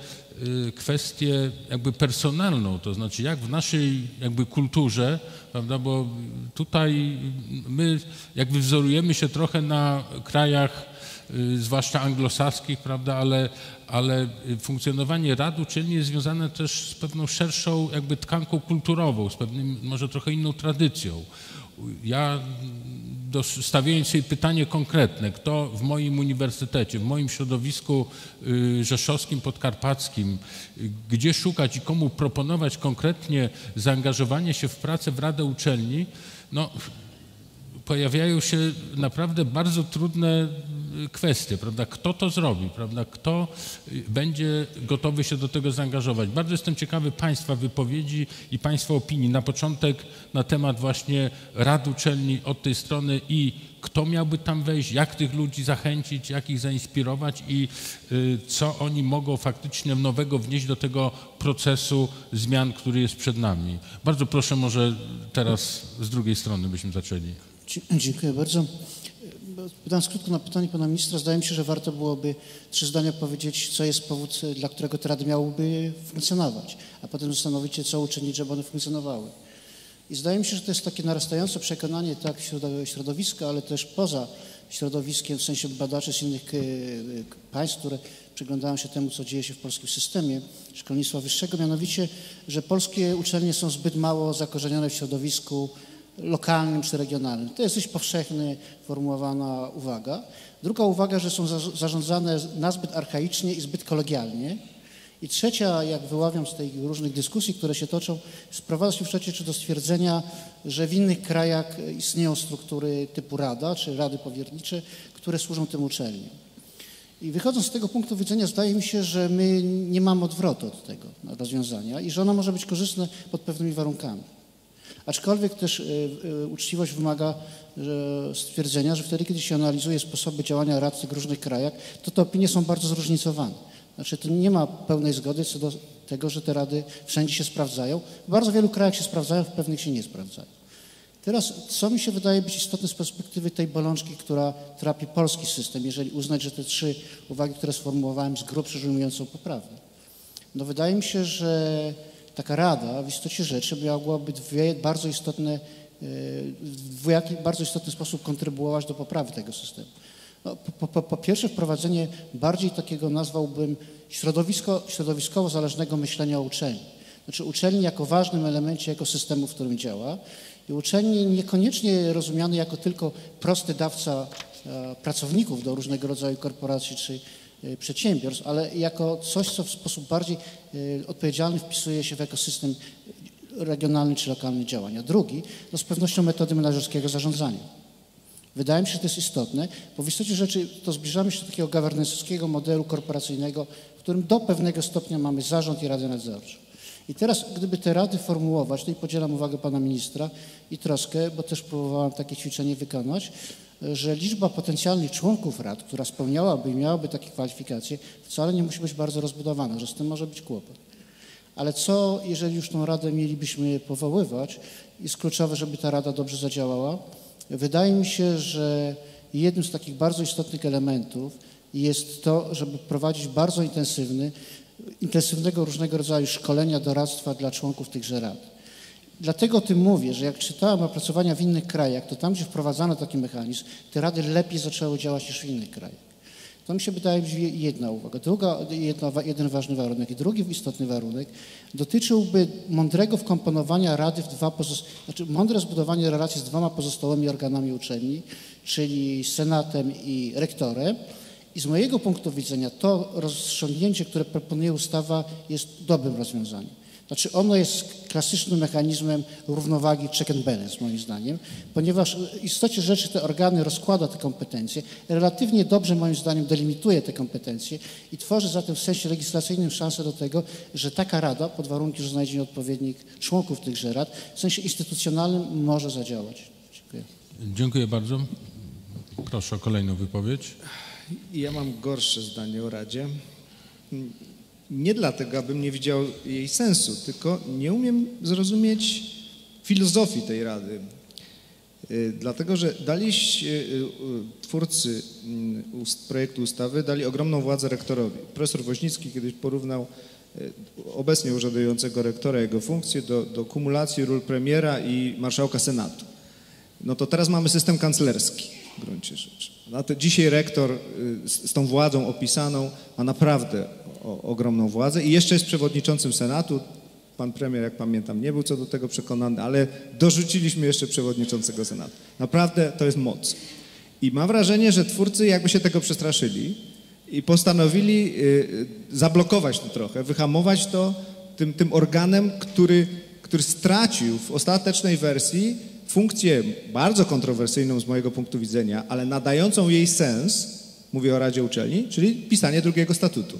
kwestię jakby personalną, to znaczy jak w naszej jakby kulturze, prawda, bo tutaj my jakby wzorujemy się trochę na krajach, zwłaszcza anglosaskich, prawda, ale, ale funkcjonowanie rad uczelni jest związane też z pewną szerszą jakby tkanką kulturową, z pewnym może trochę inną tradycją. Ja stawiając sobie pytanie konkretne, kto w moim uniwersytecie, w moim środowisku rzeszowskim, podkarpackim, gdzie szukać i komu proponować konkretnie zaangażowanie się w pracę w Radę Uczelni, no pojawiają się naprawdę bardzo trudne kwestie, prawda? Kto to zrobi, prawda? Kto będzie gotowy się do tego zaangażować? Bardzo jestem ciekawy Państwa wypowiedzi i Państwa opinii. Na początek na temat właśnie rad uczelni od tej strony i kto miałby tam wejść, jak tych ludzi zachęcić, jak ich zainspirować i y, co oni mogą faktycznie nowego wnieść do tego procesu zmian, który jest przed nami. Bardzo proszę, może teraz z drugiej strony byśmy zaczęli. Dziękuję bardzo. Pytając krótko na pytanie pana ministra, zdaje mi się, że warto byłoby trzy zdania powiedzieć, co jest powód, dla którego te rady miałyby funkcjonować, a potem zastanowić się, co uczynić, żeby one funkcjonowały. I zdaje mi się, że to jest takie narastające przekonanie tak wśród środowiska, ale też poza środowiskiem, w sensie badaczy z innych państw, które przyglądają się temu, co dzieje się w polskim systemie szkolnictwa wyższego, mianowicie, że polskie uczelnie są zbyt mało zakorzenione w środowisku lokalnym czy regionalnym. To jest dość powszechnie formułowana uwaga. Druga uwaga, że są zarządzane nazbyt archaicznie i zbyt kolegialnie. I trzecia, jak wyławiam z tych różnych dyskusji, które się toczą, sprowadza się w trzecie czy do stwierdzenia, że w innych krajach istnieją struktury typu rada czy rady powiernicze, które służą tym uczelniom. I wychodząc z tego punktu widzenia, zdaje mi się, że my nie mamy odwrotu od tego rozwiązania i że ono może być korzystne pod pewnymi warunkami. Aczkolwiek też y, y, uczciwość wymaga y, stwierdzenia, że wtedy, kiedy się analizuje sposoby działania rad w tych różnych krajach, to te opinie są bardzo zróżnicowane. Znaczy, to nie ma pełnej zgody co do tego, że te rady wszędzie się sprawdzają. W bardzo wielu krajach się sprawdzają, w pewnych się nie sprawdzają. Teraz, co mi się wydaje być istotne z perspektywy tej bolączki, która trapi polski system, jeżeli uznać, że te trzy uwagi, które sformułowałem, z grubsza rzecz są poprawne. No wydaje mi się, że taka rada w istocie rzeczy mogłaby dwie bardzo istotne, w dwojaki, bardzo istotny sposób kontrybuować do poprawy tego systemu. No, po, po, po pierwsze wprowadzenie bardziej takiego, nazwałbym, środowisko, środowiskowo zależnego myślenia o uczelni. Znaczy uczelni jako ważnym elemencie ekosystemu, w którym działa i uczelni niekoniecznie rozumiane jako tylko prosty dawca e, pracowników do różnego rodzaju korporacji czy e, przedsiębiorstw, ale jako coś, co w sposób bardziej e, odpowiedzialny wpisuje się w ekosystem regionalny czy lokalny działania. Drugi, no z pewnością metody menedżerskiego zarządzania. Wydaje mi się, że to jest istotne, bo w istocie rzeczy to zbliżamy się do takiego governance'owskiego modelu korporacyjnego, w którym do pewnego stopnia mamy zarząd i radę nadzorczą. I teraz, gdyby te rady formułować, to i podzielam uwagę pana ministra i troskę, bo też próbowałem takie ćwiczenie wykonać, że liczba potencjalnych członków rad, która spełniałaby i miałaby takie kwalifikacje, wcale nie musi być bardzo rozbudowana, że z tym może być kłopot. Ale co, jeżeli już tą radę mielibyśmy powoływać, jest kluczowe, żeby ta rada dobrze zadziałała. Wydaje mi się, że jednym z takich bardzo istotnych elementów jest to, żeby prowadzić bardzo intensywny, intensywnego różnego rodzaju szkolenia, doradztwa dla członków tychże rad. Dlatego o tym mówię, że jak czytałem opracowania w innych krajach, to tam, gdzie wprowadzano taki mechanizm, te rady lepiej zaczęły działać niż w innych krajach. To mi się wydaje być jedna uwaga. Druga, jedna, jeden ważny warunek i drugi istotny warunek dotyczyłby mądrego wkomponowania rady w dwa pozostałe, znaczy mądre zbudowanie relacji z dwoma pozostałymi organami uczelni, czyli senatem i rektorem. I z mojego punktu widzenia to rozstrzygnięcie, które proponuje ustawa, jest dobrym rozwiązaniem. Znaczy ono jest klasycznym mechanizmem równowagi check and balance moim zdaniem, ponieważ w istocie rzeczy te organy rozkłada te kompetencje, relatywnie dobrze moim zdaniem delimituje te kompetencje i tworzy zatem w sensie legislacyjnym szansę do tego, że taka rada, pod warunkiem, że znajdzie odpowiednich członków tychże rad, w sensie instytucjonalnym może zadziałać. Dziękuję. Dziękuję bardzo. Proszę o kolejną wypowiedź. Ja mam gorsze zdanie o Radzie. Nie dlatego, abym nie widział jej sensu, tylko nie umiem zrozumieć filozofii tej Rady. Dlatego, że daliście, twórcy projektu ustawy dali ogromną władzę rektorowi. Profesor Woźnicki kiedyś porównał obecnie urzędującego rektora, jego funkcję do, do kumulacji ról premiera i marszałka Senatu. No to teraz mamy system kanclerski w gruncie rzeczy. No to dzisiaj rektor z, z tą władzą opisaną ma naprawdę o, ogromną władzę i jeszcze jest przewodniczącym Senatu. Pan premier, jak pamiętam, nie był co do tego przekonany, ale dorzuciliśmy jeszcze przewodniczącego Senatu. Naprawdę to jest moc. I mam wrażenie, że twórcy jakby się tego przestraszyli i postanowili zablokować to trochę, wyhamować to tym, tym organem, który, który stracił w ostatecznej wersji funkcję bardzo kontrowersyjną z mojego punktu widzenia, ale nadającą jej sens, mówię o Radzie Uczelni, czyli pisanie drugiego statutu.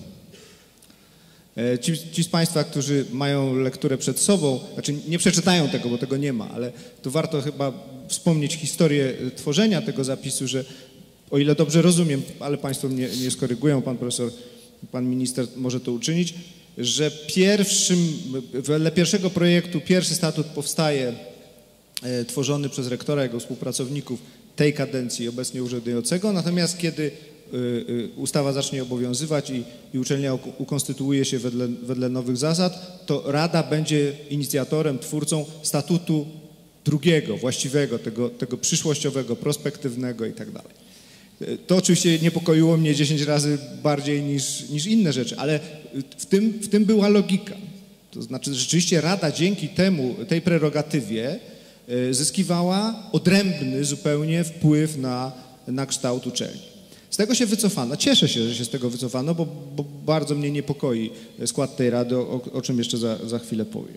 Ci, ci z Państwa, którzy mają lekturę przed sobą, znaczy nie przeczytają tego, bo tego nie ma, ale tu warto chyba wspomnieć historię tworzenia tego zapisu, że o ile dobrze rozumiem, ale Państwo mnie nie skorygują, Pan Profesor, Pan Minister może to uczynić, że pierwszym, wedle pierwszego projektu pierwszy statut powstaje e, tworzony przez rektora, jego współpracowników tej kadencji obecnie urzędującego, natomiast kiedy ustawa zacznie obowiązywać i, i uczelnia ukonstytuuje się wedle, wedle nowych zasad, to Rada będzie inicjatorem, twórcą statutu drugiego, właściwego, tego, tego przyszłościowego, prospektywnego i tak dalej. To oczywiście niepokoiło mnie dziesięć razy bardziej niż, niż inne rzeczy, ale w tym, w tym była logika. To znaczy rzeczywiście Rada dzięki temu, tej prerogatywie zyskiwała odrębny zupełnie wpływ na, na kształt uczelni. Z tego się wycofano. Cieszę się, że się z tego wycofano, bo, bo bardzo mnie niepokoi skład tej Rady, o, o czym jeszcze za, za chwilę powiem.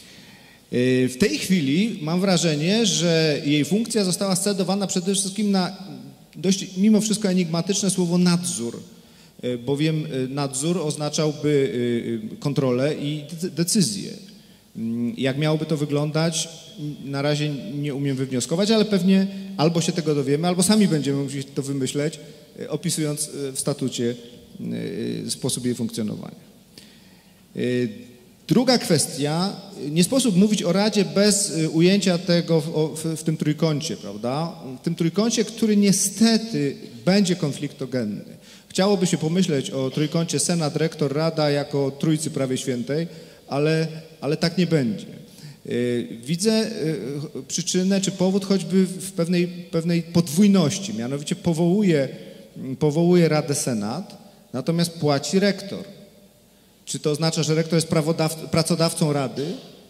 W tej chwili mam wrażenie, że jej funkcja została scedowana przede wszystkim na dość mimo wszystko enigmatyczne słowo nadzór, bowiem nadzór oznaczałby kontrolę i decyzję. Jak miałoby to wyglądać, na razie nie umiem wywnioskować, ale pewnie albo się tego dowiemy, albo sami będziemy musieli to wymyśleć, opisując w statucie sposób jej funkcjonowania. Druga kwestia, nie sposób mówić o Radzie bez ujęcia tego w, w, w tym trójkącie, prawda? W tym trójkącie, który niestety będzie konfliktogenny. Chciałoby się pomyśleć o trójkącie Senat, rektor, Rada jako trójcy prawie świętej, ale, ale tak nie będzie. Widzę przyczynę czy powód choćby w pewnej, pewnej podwójności, mianowicie powołuje, powołuje Radę Senat, natomiast płaci rektor. Czy to oznacza, że rektor jest pracodawcą Rady?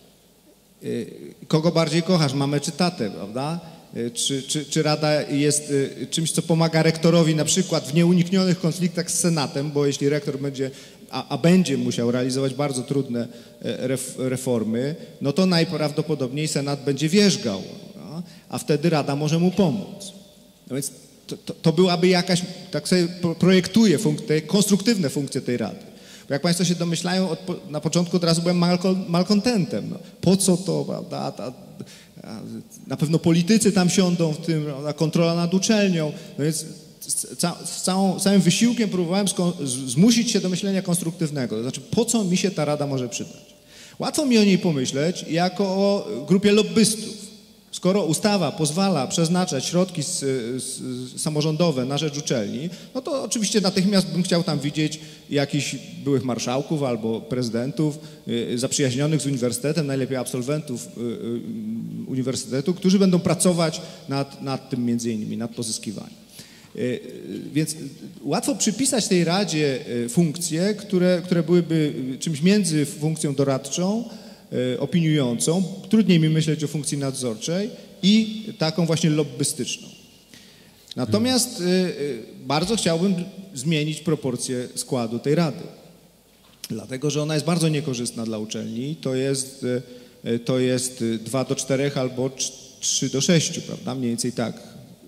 Kogo bardziej kochasz, mamę czy tatę, prawda? Czy, czy, czy Rada jest czymś, co pomaga rektorowi na przykład w nieuniknionych konfliktach z Senatem, bo jeśli rektor będzie, a, a będzie musiał realizować bardzo trudne ref, reformy, no to najprawdopodobniej Senat będzie wierzgał, no? A wtedy Rada może mu pomóc. No więc to, to, to byłaby jakaś, tak sobie projektuję funkcje, konstruktywne funkcje tej Rady. Bo jak Państwo się domyślają, od, na początku od razu byłem malkontentem. No, po co to, prawda? Ta, na pewno politycy tam siądą w tym, prawda? Kontrola nad uczelnią. No więc z, ca, z całą, całym wysiłkiem próbowałem zmusić się do myślenia konstruktywnego. To znaczy, po co mi się ta Rada może przydać? Łatwo mi o niej pomyśleć jako o grupie lobbystów. Skoro ustawa pozwala przeznaczać środki z, z, samorządowe na rzecz uczelni, no to oczywiście natychmiast bym chciał tam widzieć jakichś byłych marszałków albo prezydentów y, zaprzyjaźnionych z uniwersytetem, najlepiej absolwentów y, y, uniwersytetu, którzy będą pracować nad, nad tym między innymi, nad pozyskiwaniem. Y, więc łatwo przypisać tej Radzie funkcje, które, które byłyby czymś między funkcją doradczą, opiniującą, trudniej mi myśleć o funkcji nadzorczej i taką właśnie lobbystyczną. Natomiast hmm. bardzo chciałbym zmienić proporcję składu tej Rady, dlatego że ona jest bardzo niekorzystna dla uczelni. To jest, to jest dwa do czterech albo trzy do sześciu, prawda? Mniej więcej tak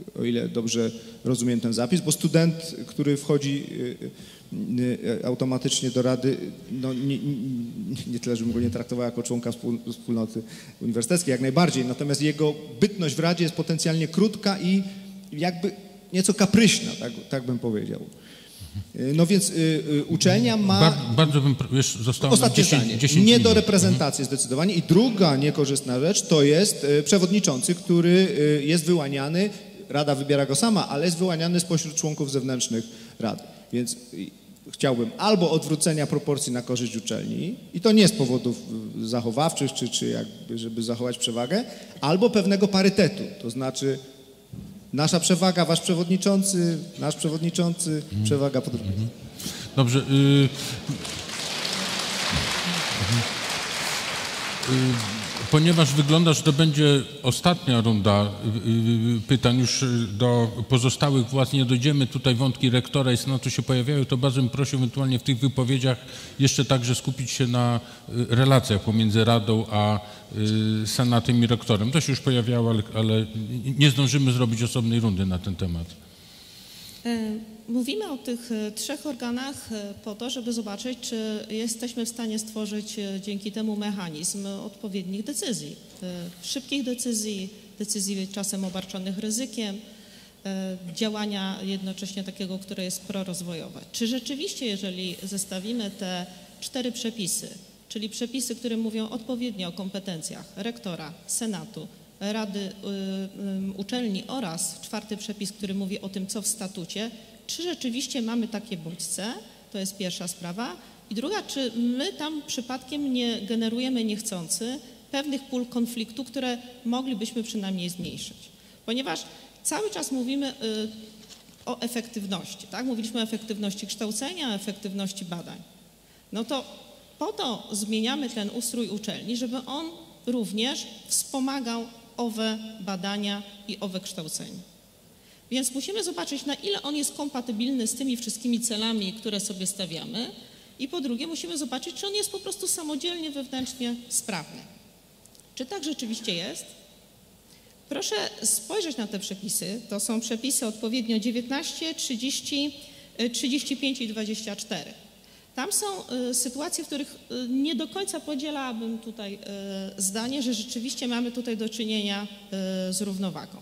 o ile dobrze rozumiem ten zapis, bo student, który wchodzi automatycznie do rady, no nie, nie, nie tyle, żebym go nie traktował jako członka wspólnoty uniwersyteckiej, jak najbardziej, natomiast jego bytność w radzie jest potencjalnie krótka i jakby nieco kapryśna, tak, tak bym powiedział. No więc y, y, uczelnia ma... Bar, bardzo bym... Już zostało Ostatnie dziesięć, zdanie. dziesięć Nie minut. do reprezentacji zdecydowanie. I druga niekorzystna rzecz to jest y, przewodniczący, który y, jest wyłaniany, rada wybiera go sama, ale jest wyłaniany spośród członków zewnętrznych rady. Więc y, chciałbym albo odwrócenia proporcji na korzyść uczelni, i to nie z powodów zachowawczych, czy, czy jakby, żeby zachować przewagę, albo pewnego parytetu, to znaczy nasza przewaga, wasz przewodniczący, nasz przewodniczący, mm. przewaga po drugiej. Mm. Dobrze. Y, y, ponieważ wygląda, że to będzie ostatnia runda y, y, pytań, już do pozostałych władz nie dojdziemy. Tutaj wątki rektora i senatu się pojawiają, to bardzo bym prosił ewentualnie w tych wypowiedziach jeszcze także skupić się na y, relacjach pomiędzy Radą a y, Senatem i rektorem. To się już pojawiało, ale, ale nie zdążymy zrobić osobnej rundy na ten temat. Mówimy o tych trzech organach po to, żeby zobaczyć, czy jesteśmy w stanie stworzyć dzięki temu mechanizm odpowiednich decyzji. Szybkich decyzji, decyzji czasem obarczonych ryzykiem, działania jednocześnie takiego, które jest prorozwojowe. Czy rzeczywiście, jeżeli zestawimy te cztery przepisy, czyli przepisy, które mówią odpowiednio o kompetencjach rektora, senatu, Rady y, y, Uczelni oraz czwarty przepis, który mówi o tym, co w statucie, czy rzeczywiście mamy takie bodźce, to jest pierwsza sprawa. I druga, czy my tam przypadkiem nie generujemy niechcący pewnych pól konfliktu, które moglibyśmy przynajmniej zmniejszyć. Ponieważ cały czas mówimy y, o efektywności, tak? Mówiliśmy o efektywności kształcenia, o efektywności badań. No to po to zmieniamy ten ustrój uczelni, żeby on również wspomagał owe badania i owe kształcenie. Więc musimy zobaczyć, na ile on jest kompatybilny z tymi wszystkimi celami, które sobie stawiamy, i po drugie musimy zobaczyć, czy on jest po prostu samodzielnie, wewnętrznie sprawny. Czy tak rzeczywiście jest? Proszę spojrzeć na te przepisy. To są przepisy odpowiednio dziewiętnaście, trzydzieści, trzydzieści pięć i dwadzieścia cztery. Tam są y, sytuacje, w których y, nie do końca podzielałabym tutaj y, zdanie, że rzeczywiście mamy tutaj do czynienia y, z równowagą.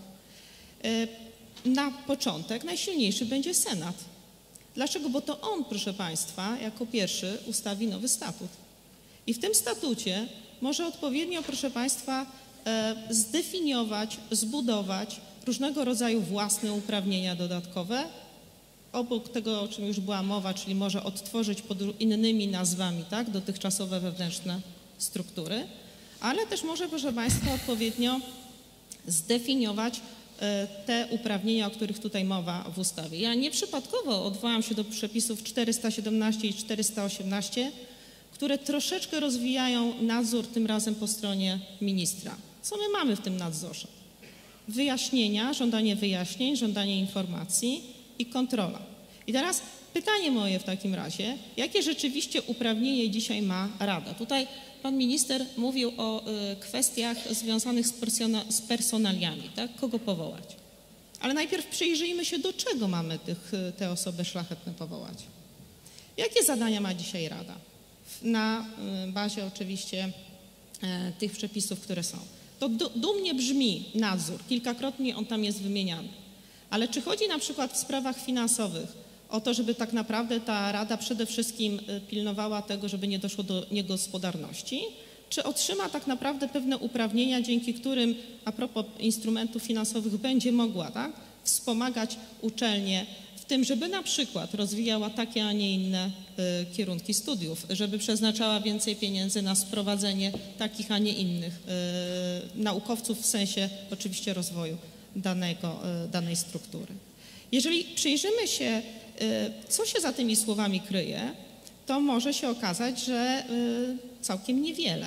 Y, na początek najsilniejszy będzie Senat. Dlaczego? Bo to on, proszę Państwa, jako pierwszy ustawi nowy statut. I w tym statucie może odpowiednio, proszę Państwa, y, zdefiniować, zbudować różnego rodzaju własne uprawnienia dodatkowe, obok tego, o czym już była mowa, czyli może odtworzyć pod innymi nazwami, tak, dotychczasowe wewnętrzne struktury, ale też może, proszę Państwa, odpowiednio zdefiniować te uprawnienia, o których tutaj mowa w ustawie. Ja nieprzypadkowo odwołam się do przepisów czterysta siedemnaście i czterysta osiemnaście, które troszeczkę rozwijają nadzór, tym razem po stronie ministra. Co my mamy w tym nadzorze? Wyjaśnienia, żądanie wyjaśnień, żądanie informacji i kontrola. I teraz pytanie moje w takim razie, jakie rzeczywiście uprawnienie dzisiaj ma Rada? Tutaj pan minister mówił o y, kwestiach związanych z, persona, z personaliami, tak? Kogo powołać. Ale najpierw przyjrzyjmy się, do czego mamy tych, te osoby szlachetne powołać. Jakie zadania ma dzisiaj Rada? Na y, bazie oczywiście y, tych przepisów, które są. To dumnie brzmi nadzór, kilkakrotnie on tam jest wymieniany. Ale czy chodzi na przykład w sprawach finansowych o to, żeby tak naprawdę ta Rada przede wszystkim pilnowała tego, żeby nie doszło do niegospodarności? Czy otrzyma tak naprawdę pewne uprawnienia, dzięki którym, a propos instrumentów finansowych, będzie mogła, tak, wspomagać uczelnię w tym, żeby na przykład rozwijała takie, a nie inne y, kierunki studiów, żeby przeznaczała więcej pieniędzy na sprowadzenie takich, a nie innych y, naukowców w sensie oczywiście rozwoju danego, danej struktury. Jeżeli przyjrzymy się, co się za tymi słowami kryje, to może się okazać, że całkiem niewiele.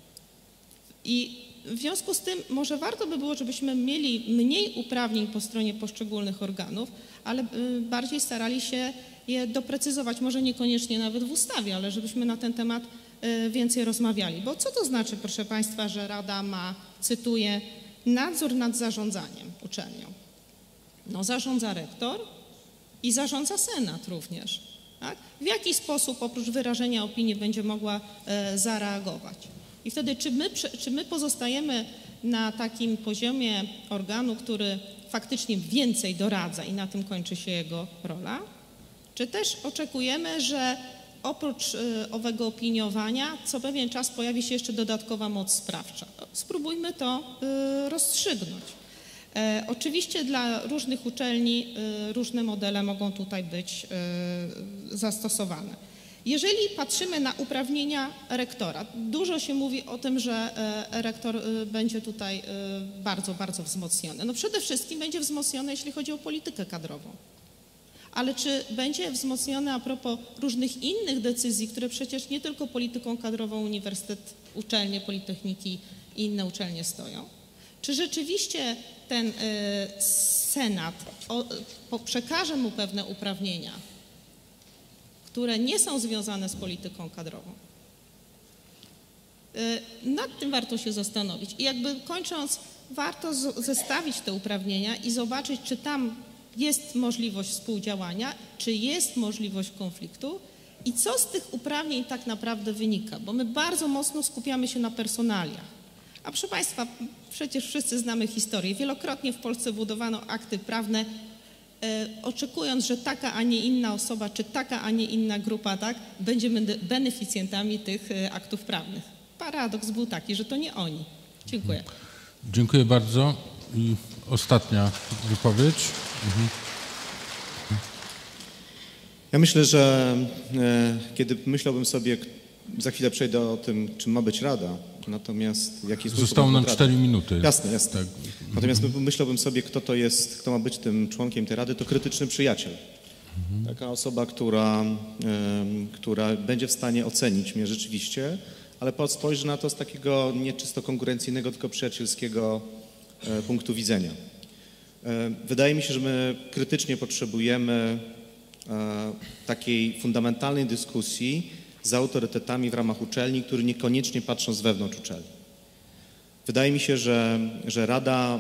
I w związku z tym może warto by było, żebyśmy mieli mniej uprawnień po stronie poszczególnych organów, ale bardziej starali się je doprecyzować, może niekoniecznie nawet w ustawie, ale żebyśmy na ten temat więcej rozmawiali. Bo co to znaczy, proszę Państwa, że Rada ma, cytuję, nadzór nad zarządzaniem uczelnią? No zarządza rektor i zarządza senat również. Tak? W jaki sposób oprócz wyrażenia opinii będzie mogła e, zareagować? I wtedy czy my, czy my pozostajemy na takim poziomie organu, który faktycznie więcej doradza i na tym kończy się jego rola? Czy też oczekujemy, że oprócz y, owego opiniowania co pewien czas pojawi się jeszcze dodatkowa moc sprawcza? Spróbujmy to y, rozstrzygnąć. E, oczywiście dla różnych uczelni y, różne modele mogą tutaj być y, zastosowane. Jeżeli patrzymy na uprawnienia rektora, dużo się mówi o tym, że e, rektor y, będzie tutaj y, bardzo, bardzo wzmocniony. No przede wszystkim będzie wzmocniony, jeśli chodzi o politykę kadrową. Ale czy będzie wzmocnione a propos różnych innych decyzji, które przecież nie tylko polityką kadrową uniwersytet, uczelnie, politechniki i inne uczelnie stoją? Czy rzeczywiście ten y, senat o, po, przekaże mu pewne uprawnienia, które nie są związane z polityką kadrową? Y, nad tym warto się zastanowić. I jakby kończąc, warto z, zestawić te uprawnienia i zobaczyć, czy tam jest możliwość współdziałania, czy jest możliwość konfliktu i co z tych uprawnień tak naprawdę wynika, bo my bardzo mocno skupiamy się na personaliach. A proszę Państwa, przecież wszyscy znamy historię. Wielokrotnie w Polsce budowano akty prawne, e, oczekując, że taka, a nie inna osoba, czy taka, a nie inna grupa, tak, będziemy beneficjentami tych e, aktów prawnych. Paradoks był taki, że to nie oni. Dziękuję. Dziękuję bardzo. I ostatnia wypowiedź. Mhm. Ja myślę, że e, kiedy myślałbym sobie, za chwilę przejdę o tym, czym ma być Rada, natomiast jaki jest... Zostało nam cztery minuty. Jasne, jasne. Tak. Natomiast myślałbym sobie, kto to jest, kto ma być tym członkiem tej Rady, to krytyczny przyjaciel. Mhm. Taka osoba, która, e, która będzie w stanie ocenić mnie rzeczywiście, ale spojrzy na to z takiego nie czysto konkurencyjnego, tylko przyjacielskiego e, punktu widzenia. E, wydaje mi się, że my krytycznie potrzebujemy e, takiej fundamentalnej dyskusji z autorytetami w ramach uczelni, którzy niekoniecznie patrzą z wewnątrz uczelni. Wydaje mi się, że, że Rada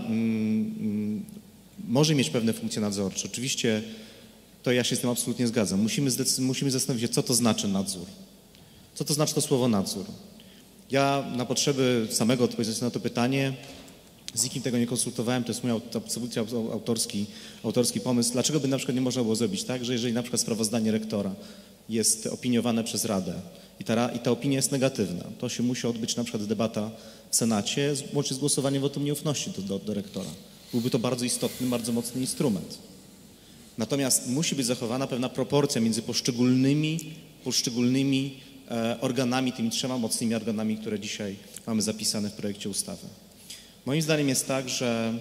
mm, może mieć pewne funkcje nadzorcze. Oczywiście to ja się z tym absolutnie zgadzam. Musimy, musimy zastanowić się, co to znaczy nadzór. Co to znaczy to słowo nadzór? Ja na potrzeby samego odpowiedzi na to pytanie, z nikim tego nie konsultowałem, to jest mój absolutnie autorski, autorski pomysł. Dlaczego by na przykład nie można było zrobić tak, że jeżeli na przykład sprawozdanie rektora jest opiniowane przez Radę i ta, i ta opinia jest negatywna, to się musi odbyć na przykład debata w Senacie, łącznie z głosowaniem wotum nieufności do, do, do rektora. Byłby to bardzo istotny, bardzo mocny instrument. Natomiast musi być zachowana pewna proporcja między poszczególnymi, poszczególnymi e, organami, tymi trzema mocnymi organami, które dzisiaj mamy zapisane w projekcie ustawy. Moim zdaniem jest tak, że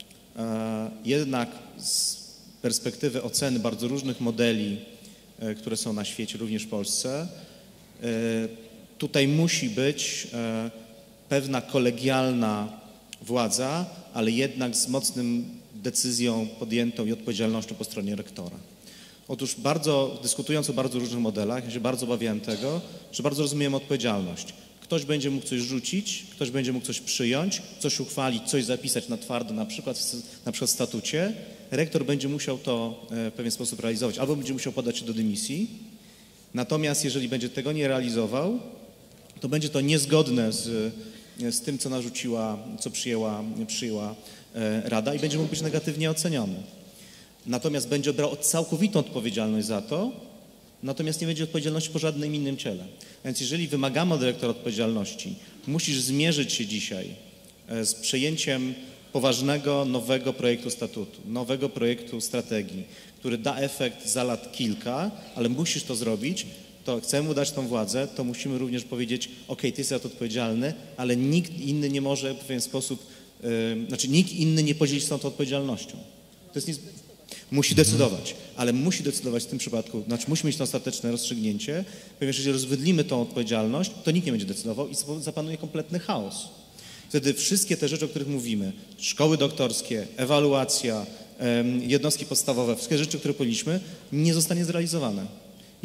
e, jednak z perspektywy oceny bardzo różnych modeli, e, które są na świecie, również w Polsce, e, tutaj musi być e, pewna kolegialna władza, ale jednak z mocnym decyzją podjętą i odpowiedzialnością po stronie rektora. Otóż bardzo, dyskutując o bardzo różnych modelach, ja się bardzo obawiałem tego, że bardzo rozumiem odpowiedzialność. Ktoś będzie mógł coś rzucić, ktoś będzie mógł coś przyjąć, coś uchwalić, coś zapisać na twardo, na przykład w, na przykład w statucie. Rektor będzie musiał to w pewien sposób realizować, albo będzie musiał podać się do dymisji. Natomiast jeżeli będzie tego nie realizował, to będzie to niezgodne z, z tym, co narzuciła, co przyjęła, przyjęła Rada i będzie mógł być negatywnie oceniony. Natomiast będzie brał całkowitą odpowiedzialność za to, natomiast nie będzie odpowiedzialności po żadnym innym ciele. Więc jeżeli wymagamy od dyrektora odpowiedzialności, musisz zmierzyć się dzisiaj z przejęciem poważnego, nowego projektu statutu, nowego projektu strategii, który da efekt za lat kilka, ale musisz to zrobić, to chcemy mu dać tą władzę, to musimy również powiedzieć, ok, ty jesteś za to odpowiedzialny, ale nikt inny nie może w pewien sposób, yy, znaczy nikt inny nie podzieli się tą odpowiedzialnością. To jest nic... Musi decydować, ale musi decydować w tym przypadku, znaczy musi mieć to ostateczne rozstrzygnięcie, ponieważ jeżeli rozwydlimy tą odpowiedzialność, to nikt nie będzie decydował i zapanuje kompletny chaos. Wtedy wszystkie te rzeczy, o których mówimy, szkoły doktorskie, ewaluacja, jednostki podstawowe, wszystkie rzeczy, które powinniśmy, nie zostanie zrealizowane.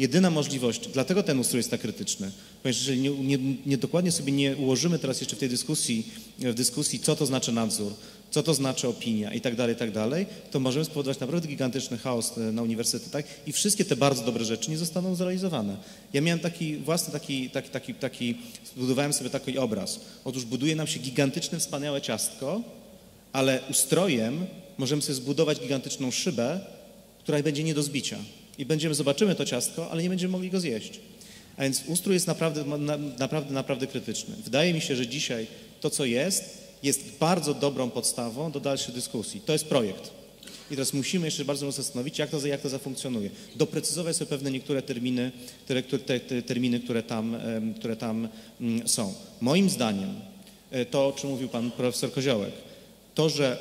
Jedyna możliwość, dlatego ten ustrój jest tak krytyczny, ponieważ jeżeli nie, nie, nie dokładnie sobie nie ułożymy teraz jeszcze w tej dyskusji, w dyskusji, co to znaczy nadzór, co to znaczy opinia i tak dalej, i tak dalej, to możemy spowodować naprawdę gigantyczny chaos na uniwersytetach i wszystkie te bardzo dobre rzeczy nie zostaną zrealizowane. Ja miałem taki własny, taki, taki, taki, taki zbudowałem sobie taki obraz. Otóż buduje nam się gigantyczne, wspaniałe ciastko, ale ustrojem możemy sobie zbudować gigantyczną szybę, która będzie nie do zbicia. I będziemy, zobaczymy to ciastko, ale nie będziemy mogli go zjeść. A więc ustrój jest naprawdę, naprawdę, naprawdę krytyczny. Wydaje mi się, że dzisiaj to, co jest, jest bardzo dobrą podstawą do dalszej dyskusji. To jest projekt. I teraz musimy jeszcze bardzo mocno zastanowić, jak to, jak to zafunkcjonuje. Doprecyzować sobie pewne niektóre terminy, te, te, te terminy które, tam, które tam są. Moim zdaniem, to, o czym mówił pan profesor Koziołek, to, że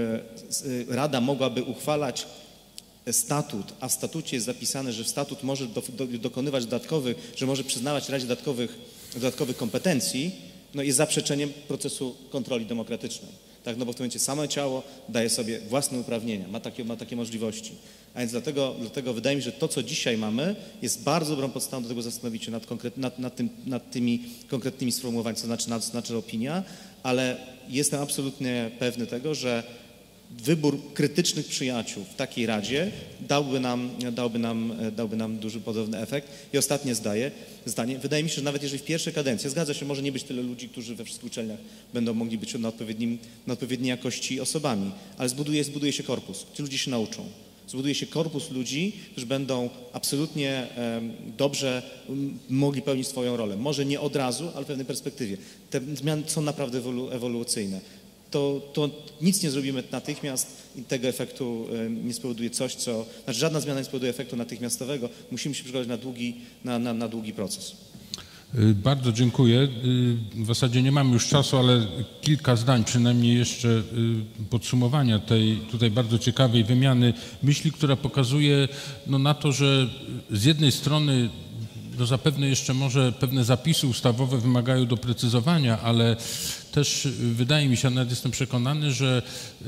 Rada mogłaby uchwalać statut, a w statucie jest zapisane, że statut może do, do, dokonywać dodatkowych, że może przyznawać Radzie dodatkowych, dodatkowych kompetencji, no jest zaprzeczeniem procesu kontroli demokratycznej. Tak, no bo w tym momencie samo ciało daje sobie własne uprawnienia, ma takie, ma takie możliwości. A więc dlatego, dlatego wydaje mi się, że to, co dzisiaj mamy, jest bardzo dobrą podstawą do tego zastanowić się nad, konkret, nad, nad, tym, nad tymi konkretnymi sformułowaniami, co znaczy, co znaczy opinia, ale jestem absolutnie pewny tego, że wybór krytycznych przyjaciół w takiej radzie dałby nam, dałby nam, dałby nam duży podobny efekt. I ostatnie zdaje, zdanie. Wydaje mi się, że nawet jeżeli w pierwszej kadencji, zgadza się, może nie być tyle ludzi, którzy we wszystkich uczelniach będą mogli być na, odpowiednim, na odpowiedniej jakości osobami, ale zbuduje, zbuduje się korpus. Ci ludzie się nauczą. Zbuduje się korpus ludzi, którzy będą absolutnie um, dobrze um, mogli pełnić swoją rolę. Może nie od razu, ale w pewnej perspektywie. Te zmiany są naprawdę ewolu ewolucyjne. To, to nic nie zrobimy natychmiast i tego efektu nie spowoduje coś, co... Znaczy żadna zmiana nie spowoduje efektu natychmiastowego. Musimy się przygotować na długi, na, na, na długi proces. Bardzo dziękuję. W zasadzie nie mamy już czasu, ale kilka zdań przynajmniej jeszcze podsumowania tej tutaj bardzo ciekawej wymiany myśli, która pokazuje no, na to, że z jednej strony to zapewne jeszcze może pewne zapisy ustawowe wymagają doprecyzowania, ale też wydaje mi się, nawet jestem przekonany, że y,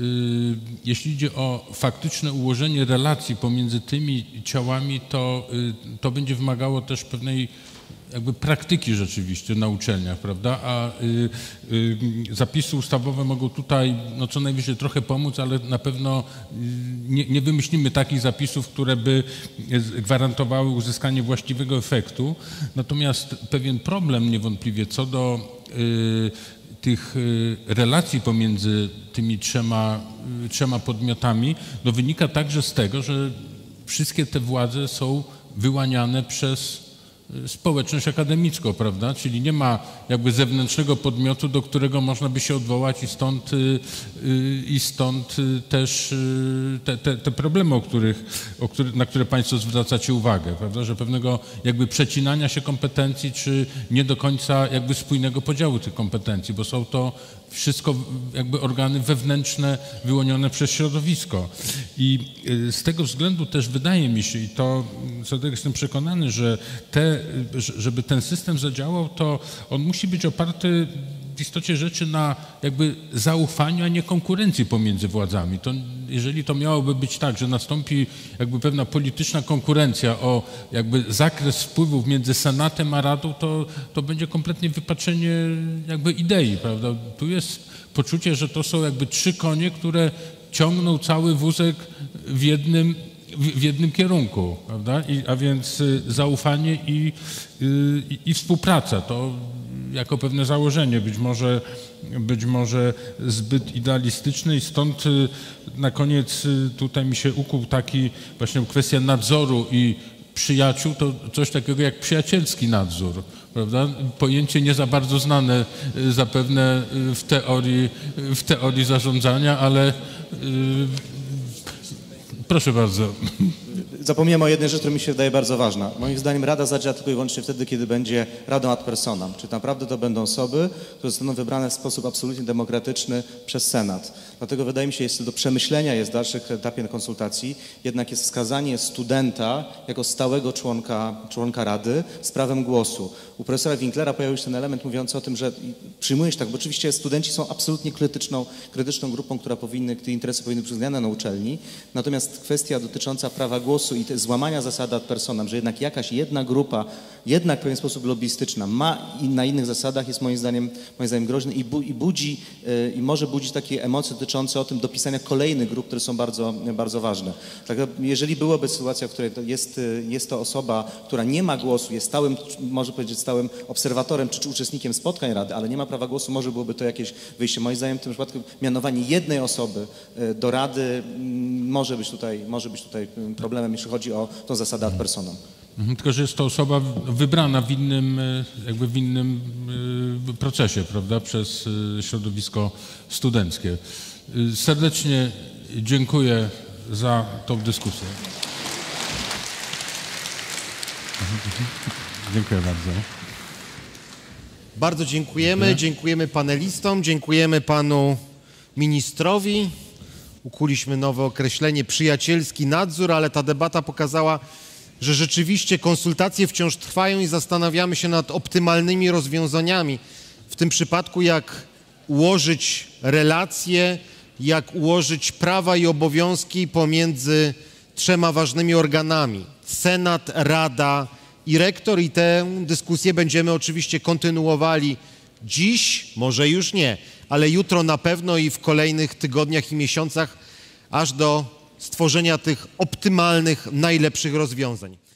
jeśli idzie o faktyczne ułożenie relacji pomiędzy tymi ciałami, to, y, to będzie wymagało też pewnej jakby praktyki rzeczywiście na uczelniach, prawda? A y, y, zapisy ustawowe mogą tutaj no co najwyżej trochę pomóc, ale na pewno y, nie, nie wymyślimy takich zapisów, które by gwarantowały uzyskanie właściwego efektu. Natomiast pewien problem niewątpliwie co do y, tych relacji pomiędzy tymi trzema, trzema podmiotami no wynika także z tego, że wszystkie te władze są wyłaniane przez społeczność akademicką, prawda? Czyli nie ma jakby zewnętrznego podmiotu, do którego można by się odwołać i stąd, i stąd też te, te, te problemy, o których, o których, na które Państwo zwracacie uwagę, prawda? Że pewnego jakby przecinania się kompetencji, czy nie do końca jakby spójnego podziału tych kompetencji, bo są to wszystko jakby organy wewnętrzne wyłonione przez środowisko. I z tego względu też wydaje mi się, i to co do tego jestem przekonany, że te, żeby ten system zadziałał, to on musi być oparty w istocie rzeczy na jakby zaufaniu, a nie konkurencji pomiędzy władzami. To jeżeli to miałoby być tak, że nastąpi jakby pewna polityczna konkurencja o jakby zakres wpływów między Senatem a Radą, to, to będzie kompletnie wypaczenie jakby idei, prawda? Tu jest poczucie, że to są jakby trzy konie, które ciągną cały wózek w jednym, w, w jednym kierunku, prawda? I, a więc zaufanie i, i, i współpraca. To jako pewne założenie, być może, być może zbyt idealistyczne i stąd na koniec tutaj mi się ukuł taki właśnie kwestia nadzoru i przyjaciół, to coś takiego jak przyjacielski nadzór, prawda? Pojęcie nie za bardzo znane zapewne w teorii, w teorii zarządzania, ale yy, proszę bardzo. Zapomniałem o jednej rzeczy, która mi się wydaje bardzo ważna. Moim zdaniem Rada zadziała tylko i wyłącznie wtedy, kiedy będzie Radą ad personam. Czy naprawdę to będą osoby, które zostaną wybrane w sposób absolutnie demokratyczny przez Senat. Dlatego wydaje mi się, jest do przemyślenia jest w dalszym etapie konsultacji, jednak jest wskazanie studenta jako stałego członka, członka Rady z prawem głosu. U profesora Winklera pojawił się ten element mówiący o tym, że przyjmujesz tak, bo oczywiście studenci są absolutnie krytyczną, krytyczną grupą, która powinny, której interesy powinny być uwzględniane na uczelni, natomiast kwestia dotycząca prawa głosu głosu i te złamania zasady ad personam, że jednak jakaś jedna grupa, jednak w pewien sposób lobbystyczna ma i na innych zasadach, jest moim zdaniem, moim zdaniem groźny i, bu, i budzi, yy, i może budzić takie emocje dotyczące o tym dopisania kolejnych grup, które są bardzo, bardzo ważne. Tak, jeżeli byłaby sytuacja, w której to jest, jest to osoba, która nie ma głosu, jest stałym, może powiedzieć stałym obserwatorem czy, czy uczestnikiem spotkań Rady, ale nie ma prawa głosu, może byłoby to jakieś wyjście. Moim zdaniem w tym przypadku mianowanie jednej osoby do Rady może być tutaj, może być tutaj problemem, jeśli chodzi o tą zasadę ad personam. Mhm, tylko że jest to osoba wybrana w innym, jakby w innym procesie, prawda, przez środowisko studenckie. Serdecznie dziękuję za tą dyskusję. Dziękuję bardzo. Bardzo dziękujemy. Dziękuję. Dziękujemy panelistom, dziękujemy panu ministrowi. Ukuliśmy nowe określenie przyjacielski nadzór, ale ta debata pokazała, że rzeczywiście konsultacje wciąż trwają i zastanawiamy się nad optymalnymi rozwiązaniami. W tym przypadku jak ułożyć relacje, jak ułożyć prawa i obowiązki pomiędzy trzema ważnymi organami. Senat, Rada i rektor i tę dyskusję będziemy oczywiście kontynuowali dziś, może już nie, ale jutro na pewno i w kolejnych tygodniach i miesiącach, aż do stworzenia tych optymalnych, najlepszych rozwiązań.